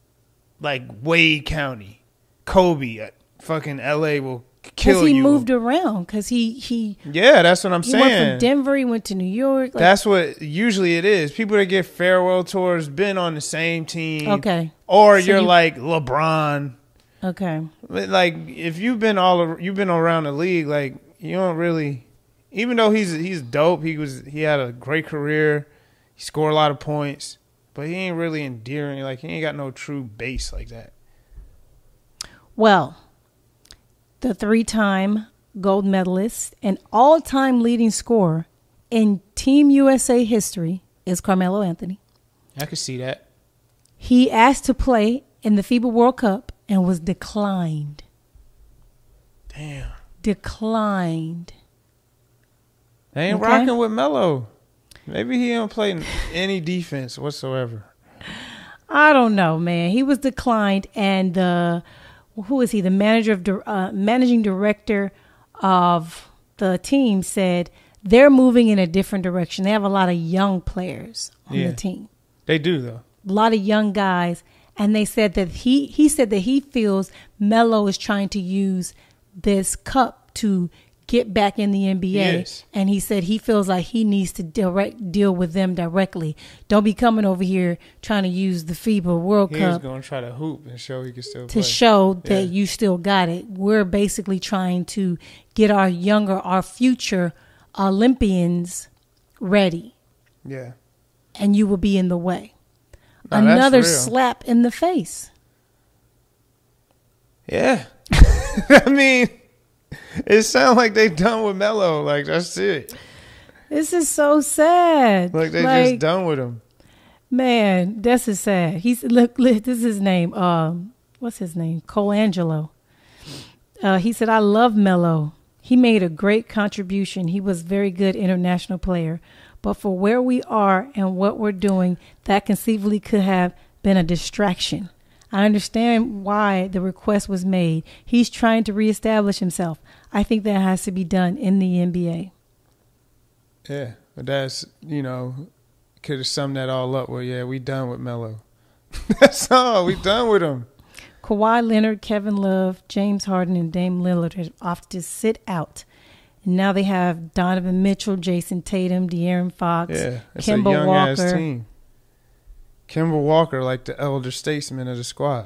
Wade County. Kobe, fucking L.A. will kill you. Because he moved around. Because he yeah, that's what I'm saying. He went from Denver. He went to New York. That's what usually it is. People that get farewell tours been on the same team. Okay. Or so you're like LeBron. Okay. If you've been around the league, you don't really. Even though he's dope, he had a great career. He scored a lot of points, but he ain't really endearing. He ain't got no true base like that. Well, the 3-time gold medalist and all-time leading scorer in Team USA history is Carmelo Anthony. I could see that. He asked to play in the FIBA World Cup and was declined. Damn. Declined. They ain't rocking with Melo. Maybe he don't play any defense whatsoever. I don't know, man. He was declined, and who is he? The managing director of the team said they're moving in a different direction. They have a lot of young players on the team. They do, though. A lot of young guys, and they said that he said that he feels Melo is trying to use this cup to get back in the NBA. Yes. And he said he feels like he needs to deal with them directly. Don't be coming over here trying to use the FIBA World Cup. He's going to try to hoop and show he can still play. To show that you still got it. We're basically trying to get our future Olympians ready. Yeah. And you will be in the way. No, another slap in the face. Yeah. I mean... It sounds like they done with Melo. That's it. This is so sad. They just done with him. Man, this is sad. Look, this is his name. What's his name? Colangelo. He said, I love Melo. He made a great contribution. He was a very good international player. But for where we are and what we're doing, that conceivably could have been a distraction. I understand why the request was made. He's trying to reestablish himself. I think that has to be done in the NBA. Yeah, but that's, could have summed that all up. Well, yeah, we done with Melo. That's all. We done with him. Kawhi Leonard, Kevin Love, James Harden, and Dame Lillard have opted to sit out. And now they have Donovan Mitchell, Jason Tatum, De'Aaron Fox, Kemba a young Walker. Ass team. Kemba Walker, the elder statesman of the squad.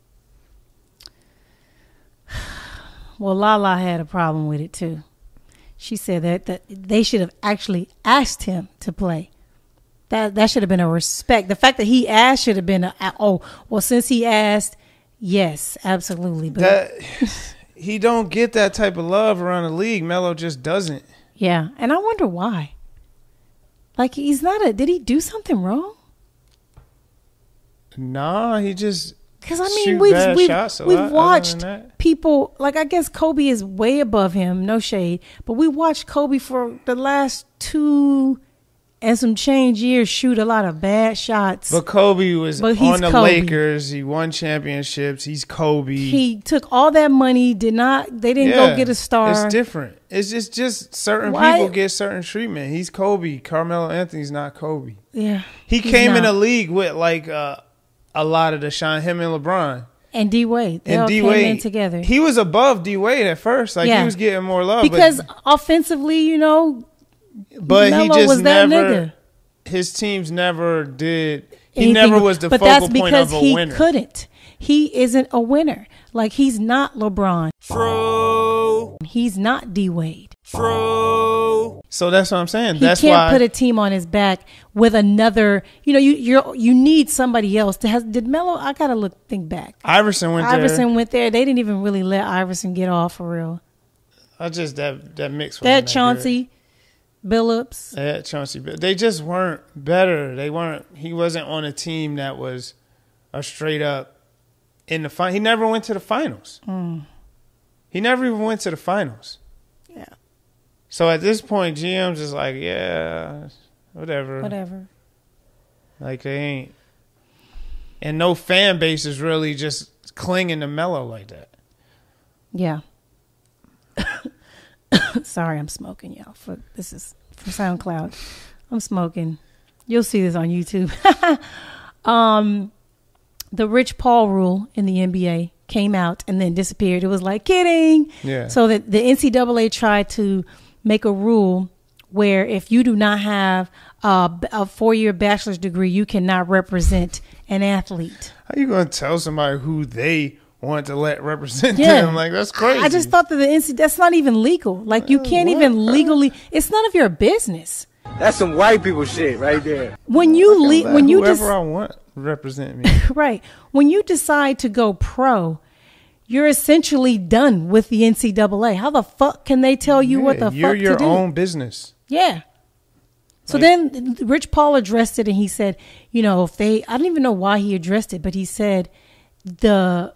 Well, Lala had a problem with it, too. She said that they should have actually asked him to play. That should have been a respect. The fact that he asked should have been since he asked, yes, absolutely. But he don't get that type of love around the league. Melo just doesn't. Yeah, and I wonder why. He's not did he do something wrong? Nah, he just Because, I mean, shoot we've shots a lot, watched other than that. people, like, I guess Kobe is way above him, no shade. But we watched Kobe for the last 2 and some change years shoot a lot of bad shots. But Kobe was on the Kobe. Lakers. He won championships. He's Kobe. He took all that money, they didn't go get a star. It's different. It's just certain people get certain treatment. He's Kobe. Carmelo Anthony's not Kobe. Yeah. He came in the league with like a lot of the shine, him and LeBron. And D-Wade. They all came in together. He was above D-Wade at first. Like, he was getting more love. Because offensively, you know, but Melo he just was that never, nigga. His teams never did. He Anything, never was the focal point of a winner. He couldn't. He isn't a winner. Like, he's not LeBron. True. He's not D-Wade. True. So that's what I'm saying. He can't put a team on his back with another. You know, you need somebody else to have. Did Melo? I gotta think back. Iverson went there. They didn't even really let Iverson get off for real. I just that mix. That Chauncey Billups. Yeah, Chauncey. They just weren't better. They weren't. He wasn't on a team that was a straight up in the final. He never went to the finals. He never even went to the finals. Yeah. So at this point, GM's just like, yeah, whatever. Like, they ain't. And no fan base is really just clinging to Melo like that. Yeah. Sorry, I'm smoking, y'all. This is from SoundCloud. I'm smoking. You'll see this on YouTube. The Rich Paul rule in the NBA came out and then disappeared. It was like, kidding. Yeah. So that the NCAA tried to make a rule where if you do not have a 4-year bachelor's degree, you cannot represent an athlete. How you going to tell somebody who they want to let represent them? Like, that's crazy. I just thought that that's not even legal. Like, you can't even legally. It's none of your business. That's some white people shit right there. When you whoever I want represent me. Right. When you decide to go pro, you're essentially done with the NCAA. How the fuck can they tell you what the fuck to do? You're your own business. Yeah. So then Rich Paul addressed it and he said, you know, I don't even know why he addressed it, but he said they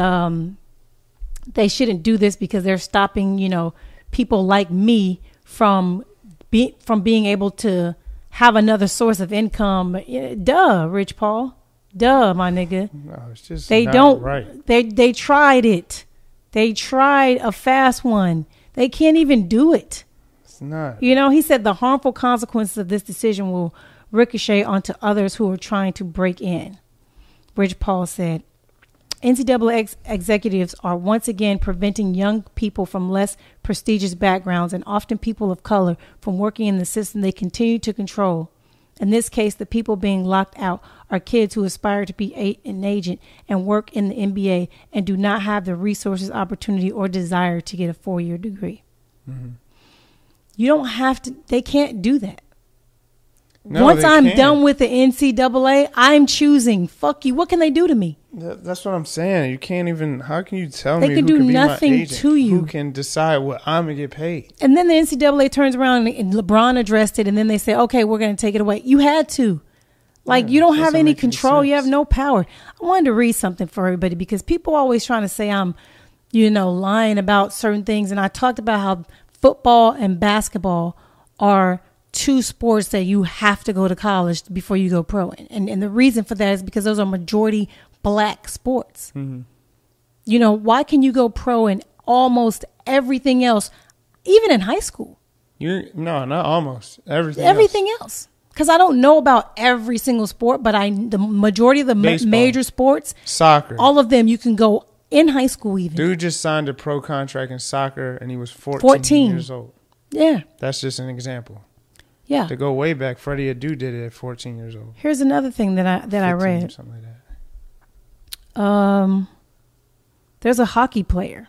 shouldn't do this because they're stopping, you know, people like me from being able to have another source of income. Duh, Rich Paul. Duh, my nigga. No, it's just they not don't. Right. They tried it. They tried a fast one. They can't even do it. It's not. You know, he said the harmful consequences of this decision will ricochet onto others who are trying to break in. Rich Paul said, NCAA executives are once again preventing young people from less prestigious backgrounds and often people of color from working in the system they continue to control. In this case, the people being locked out are kids who aspire to be an agent and work in the NBA and do not have the resources, opportunity, or desire to get a 4-year degree. Mm-hmm. You don't have to. They can't do that. No, once I'm done with the NCAA, I'm choosing. Fuck you. What can they do to me? That's what I'm saying. You can't even. How can you tell me? They can who do can nothing be my agent? to you. Who can decide what I'm gonna get paid? And then the NCAA turns around and LeBron addressed it, and then they say, "Okay, we're gonna take it away." You had to. Like, you don't have any control. You have no power. I wanted to read something for everybody because people always trying to say I'm, you know, lying about certain things. And I talked about how football and basketball are two sports that you have to go to college before you go pro. And the reason for that is because those are majority black sports. Mm-hmm. You know, why can you go pro in almost everything else, even in high school? No, not almost. Everything else. Because I don't know about every single sport, but the majority of the major sports, soccer, all of them, you can go in high school even. Dude just signed a pro contract in soccer, and he was 14 years old. Yeah. That's just an example. Yeah. To go way back, Freddie Adu did it at 14 years old. Here's another thing that I read. Something like that. There's a hockey player.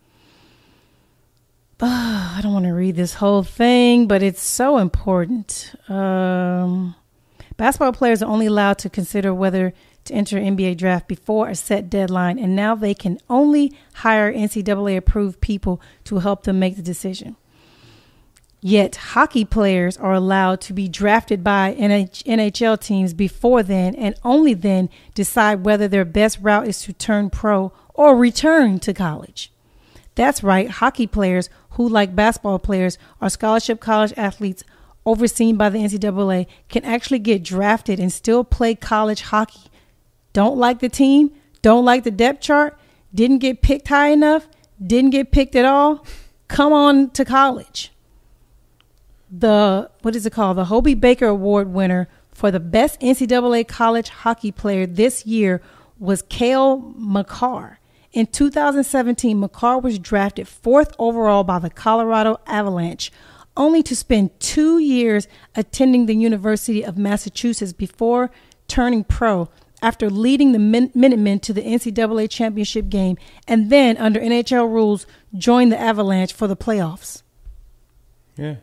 I don't want to read this whole thing, but it's so important. Basketball players are only allowed to consider whether to enter NBA draft before a set deadline, and now they can only hire NCAA-approved people to help them make the decision. Yet hockey players are allowed to be drafted by NHL teams before then and only then decide whether their best route is to turn pro or return to college. That's right, hockey players who, like basketball players, are scholarship college athletes overseen by the NCAA can actually get drafted and still play college hockey. Don't like the team? Don't like the depth chart? Didn't get picked high enough? Didn't get picked at all? Come on to college. The Hobie Baker Award winner for the best NCAA college hockey player this year was Cale Makar. In 2017, Makar was drafted 4th overall by the Colorado Avalanche, only to spend 2 years attending the University of Massachusetts before turning pro after leading the Minutemen to the NCAA championship game and then, under NHL rules, joined the Avalanche for the playoffs. Yeah.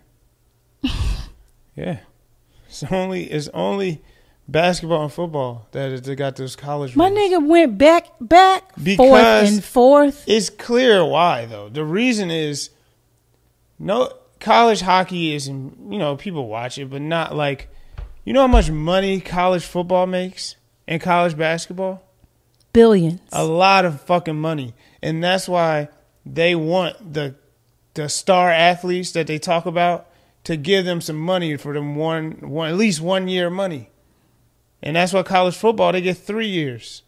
Yeah. It's only basketball and football that they got those college My rules. nigga went back, Because forth. It's clear why, though. The reason is college hockey is, people watch it, but not like, you know how much money college football makes and college basketball? Billions. A lot of fucking money. And that's why they want the star athletes that they talk about to give them some money for them at least 1 year money. And that's why college football, they get 3 years.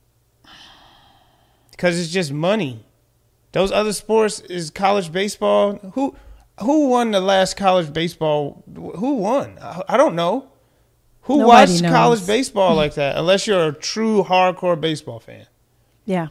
Because it's just money. Those other sports is college baseball. Who won the last college baseball? Who won? I don't know. Who Nobody watched knows. college baseball like that? Unless you're a true hardcore baseball fan. Yeah.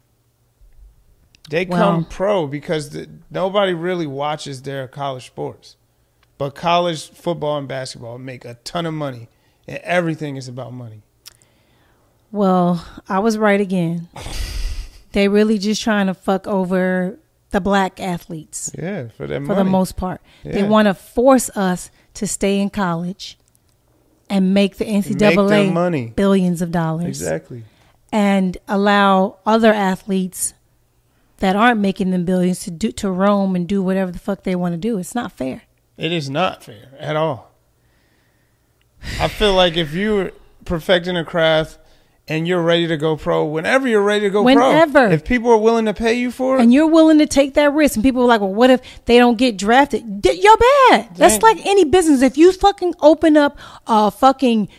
They come pro because nobody really watches their college sports. But college football and basketball make a ton of money. And everything is about money. Well, I was right again. They really just trying to fuck over the black athletes. Yeah, for their money. For the most part. Yeah. They want to force us to stay in college and make the NCAA their money. billions of dollars. Exactly. And allow other athletes that aren't making them billions to roam and do whatever the fuck they want to do. It's not fair. It is not fair at all. I feel like if you're perfecting a craft and you're ready to go pro, whenever you're ready to go pro, if people are willing to pay you for it. And you're willing to take that risk. And people are like, well, what if they don't get drafted? You're bad. That's like any business. If you fucking open up a fucking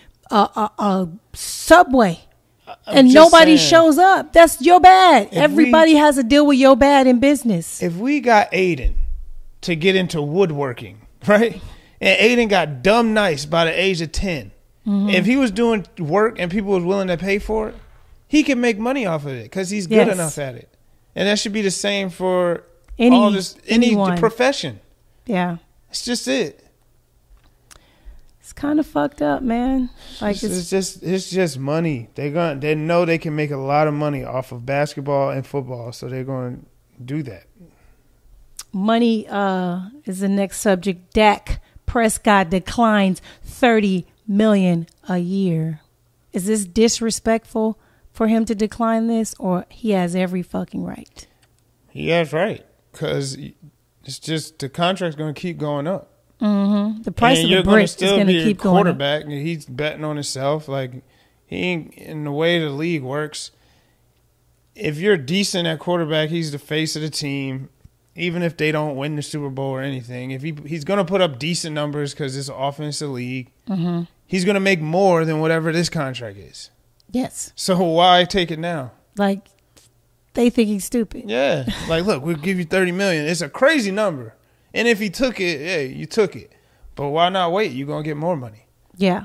Subway and nobody shows up, that's your bad. Everybody has to deal with your bad in business. If we got Aiden to get into woodworking, right? And Aiden got dumb nice by the age of 10. Mm-hmm. If he was doing work and people was willing to pay for it, he can make money off of it because he's good enough at it. And that should be the same for any profession. Yeah. It's just it. It's kind of fucked up, man. Like it's just money. They know they can make a lot of money off of basketball and football, so they're going to do that. Money is the next subject. Dak Prescott declines $30 million a year. Is this disrespectful for him to decline this, or he has every fucking right? He has right, because it's just the contract's going to keep going up. Mm-hmm. The price of the brick is going to keep going up. Quarterback, and he's betting on himself. Like, he ain't, in the way the league works, if you're decent at quarterback, he's the face of the team. Even if they don't win the Super Bowl or anything, if he's going to put up decent numbers because it's an offensive league, mm-hmm. he's going to make more than whatever this contract is. Yes. So why take it now? Like, they think he's stupid. Yeah. Like, look, we'll give you $30 million. It's a crazy number. And if he took it, yeah, you took it. But why not wait? You're going to get more money. Yeah.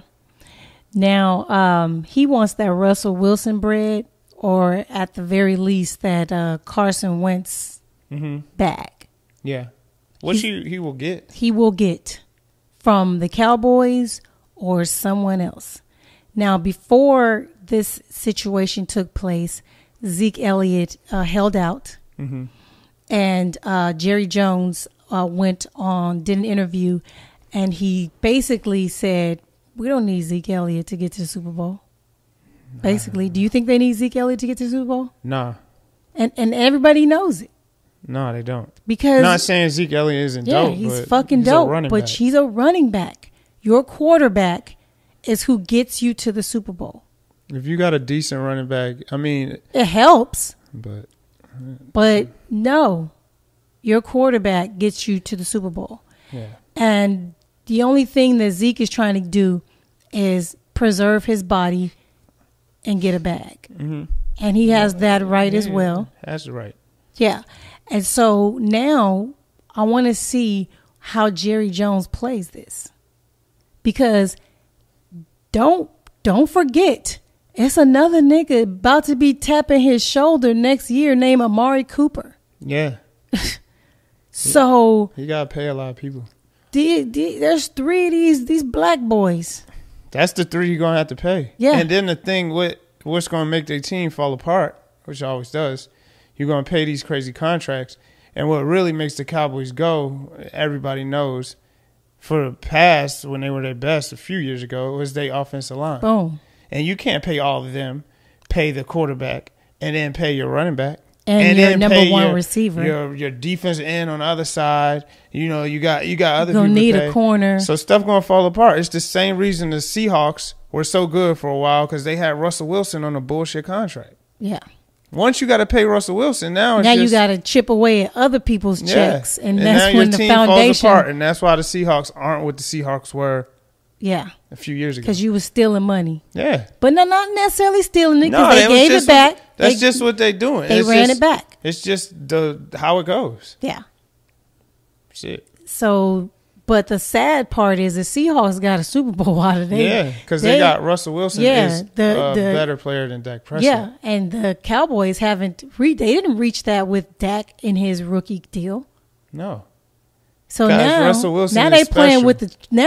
Now, he wants that Russell Wilson bread, or at the very least that Carson Wentz bag. Yeah. What he will get. He will get from the Cowboys or someone else. Now, before this situation took place, Zeke Elliott held out. Mm-hmm. And Jerry Jones did an interview, and he basically said, we don't need Zeke Elliott to get to the Super Bowl. Basically, do you think they need Zeke Elliott to get to the Super Bowl? Nah. And everybody knows it. No, they don't. Because I'm not saying Zeke Elliott isn't dope. He's but fucking he's dope. a running But back. he's a running back. Your quarterback is who gets you to the Super Bowl. If you got a decent running back, I mean, it helps. But no, your quarterback gets you to the Super Bowl. Yeah. And the only thing that Zeke is trying to do is preserve his body and get a bag. Mm-hmm. And he has that right as well. That's right. Yeah. And so now I want to see how Jerry Jones plays this. Because don't forget, it's another nigga about to be tapping his shoulder next year named Amari Cooper. Yeah. So you gotta pay a lot of people. There's 3 of these black boys. That's the 3 you're gonna have to pay. Yeah. And then the thing with what's gonna make their team fall apart, which it always does, you're gonna pay these crazy contracts. And what really makes the Cowboys go, everybody knows, for the past when they were their best a few years ago, was their offensive line. Boom. And you can't pay all of them, pay the quarterback, and then pay your running back. And your then number pay one receiver. Your defense end on the other side. You know, you got other people gonna need to pay. a corner. So stuff gonna fall apart. It's the same reason the Seahawks were so good for a while, because they had Russell Wilson on a bullshit contract. Yeah. Once you got to pay Russell Wilson, now you got to chip away at other people's checks, and that's now when your the team foundation falls apart, and that's why the Seahawks aren't what the Seahawks were. Yeah. A few years ago. Because you were stealing money. Yeah. But not necessarily stealing it, because No, they gave it back. That's just what they're doing. They ran it back. It's just how it goes. Yeah. Shit. So, but the sad part is the Seahawks got a Super Bowl out of it. Yeah, because they got Russell Wilson is a better player than Dak Prescott. Yeah, and the Cowboys they didn't reach that with Dak in his rookie deal. No. So Russell Wilson now they playing with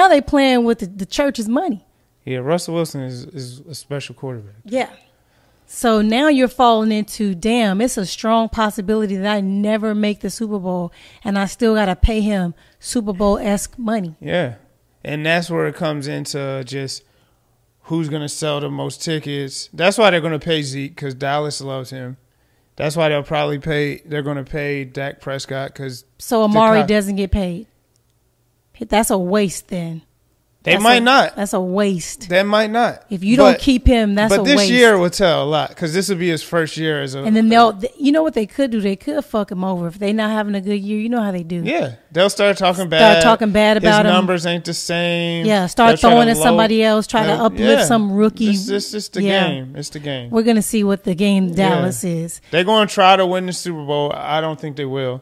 the church's money. Yeah, Russell Wilson is a special quarterback. Yeah. So now you're falling into, damn, it's a strong possibility that I never make the Super Bowl, and I still got to pay him Super Bowl-esque money. Yeah. And that's where it comes into just who's going to sell the most tickets. That's why they're going to pay Zeke, because Dallas loves him. That's why they're going to pay Dak Prescott, because. So Amari doesn't get paid. That's a waste then. They might not. That's a waste. They might not. If you don't keep him, that's a waste. But this year will tell a lot, because this will be his first year as a. And then you know what they could do? They could fuck him over if they not having a good year. You know how they do. Yeah, they'll start talking bad. About him. His numbers ain't the same. Yeah, start throwing at somebody else. Try to uplift some rookie. It's the game. It's the game. We're gonna see what the game Dallas is. They're going to try to win the Super Bowl. I don't think they will,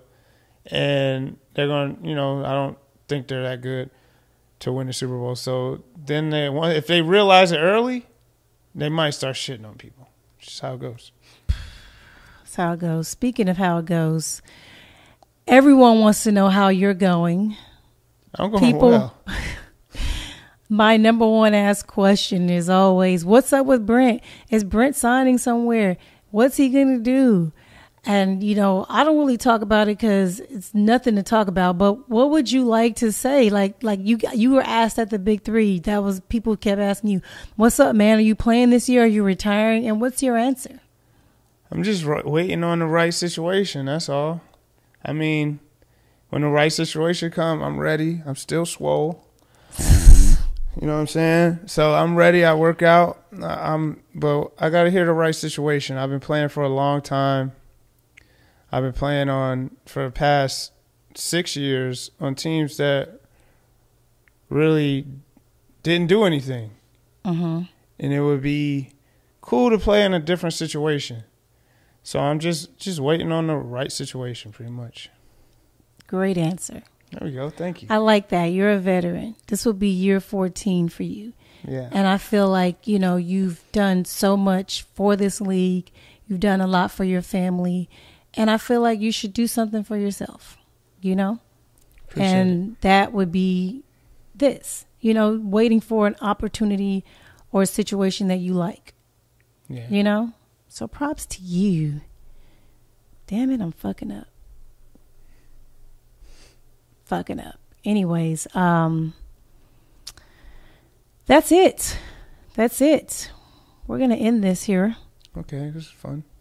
and they're going. I don't think they're that good to win the Super Bowl. So then if they realize it early, they might start shitting on people. Just how it goes. That's how it goes. Speaking of how it goes, everyone wants to know how you're going. I'm going well. My number one asked question is always, what's up with Brent? Is Brent signing somewhere? What's he going to do? And, I don't really talk about it because it's nothing to talk about. But what would you like to say? Like you were asked at the Big Three. People kept asking you, what's up, man? Are you playing this year? Are you retiring? And what's your answer? I'm just waiting on the right situation. That's all. I mean, when the right situation comes, I'm ready. I'm still swole. You know what I'm saying? So I'm ready. I work out. But I got to hear the right situation. I've been playing for a long time. I've been playing for the past 6 years on teams that really didn't do anything. Mm-hmm. And it would be cool to play in a different situation. So I'm just waiting on the right situation, pretty much. Great answer. There we go. Thank you. I like that. You're a veteran. This will be year 14 for you. Yeah. And I feel like, you've done so much for this league. You've done a lot for your family. And I feel like you should do something for yourself, Appreciate and that would be this, waiting for an opportunity or a situation that you like, Yeah. So props to you. Damn it, I'm fucking up. Anyways, that's it. We're going to end this here. Okay, this is fun.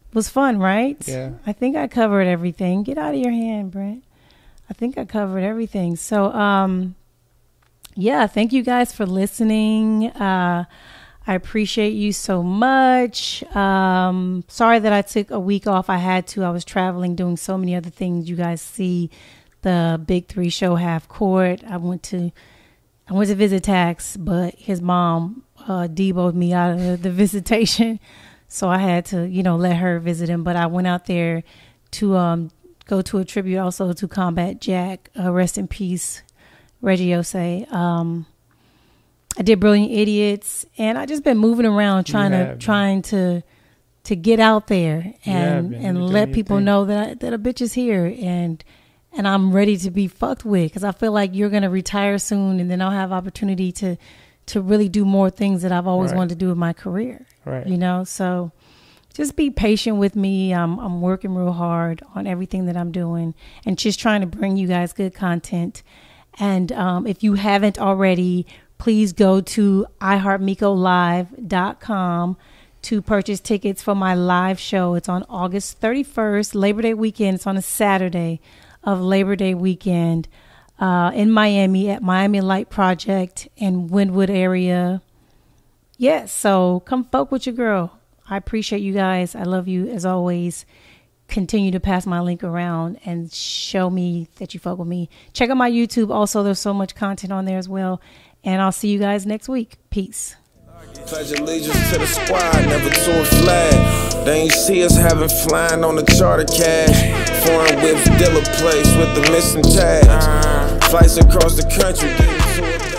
was fun, right? Yeah. I think I covered everything. Get out of your hand, Brent. I think I covered everything. So, yeah, thank you guys for listening. I appreciate you so much. Sorry that I took a week off. I had to. I was traveling, doing so many other things. You guys see the Big 3 show half court. I went to visit Tax, but his mom deboed me out of the visitation. So I had to, let her visit him. But I went out there to go to a tribute also to Combat Jack. Rest in peace, Reggie Osei. I did Brilliant Idiots, and I just been moving around trying to get out there and let people know that a bitch is here and I'm ready to be fucked with, because I feel like you're gonna retire soon, and then I'll have opportunity to really do more things that I've always wanted to do in my career. Right. So just be patient with me. I'm working real hard on everything that I'm doing and just trying to bring you guys good content. And if you haven't already, please go to iHeartMikoLive.com to purchase tickets for my live show. It's on August 31st, Labor Day weekend. It's on a Saturday of Labor Day weekend in Miami at Miami Light Project in Wynwood area. Yes, so come fuck with your girl. I appreciate you guys. I love you as always. Continue to pass my link around and show me that you fuck with me. Check out my YouTube. Also, there's so much content on there as well. And I'll see you guys next week. Peace. Pledge allegiance to the squad, never to a flag. They ain't see us having flying on the charter cash. Foreign whips, dealer place with the missing tags. Flights across the country, getting to a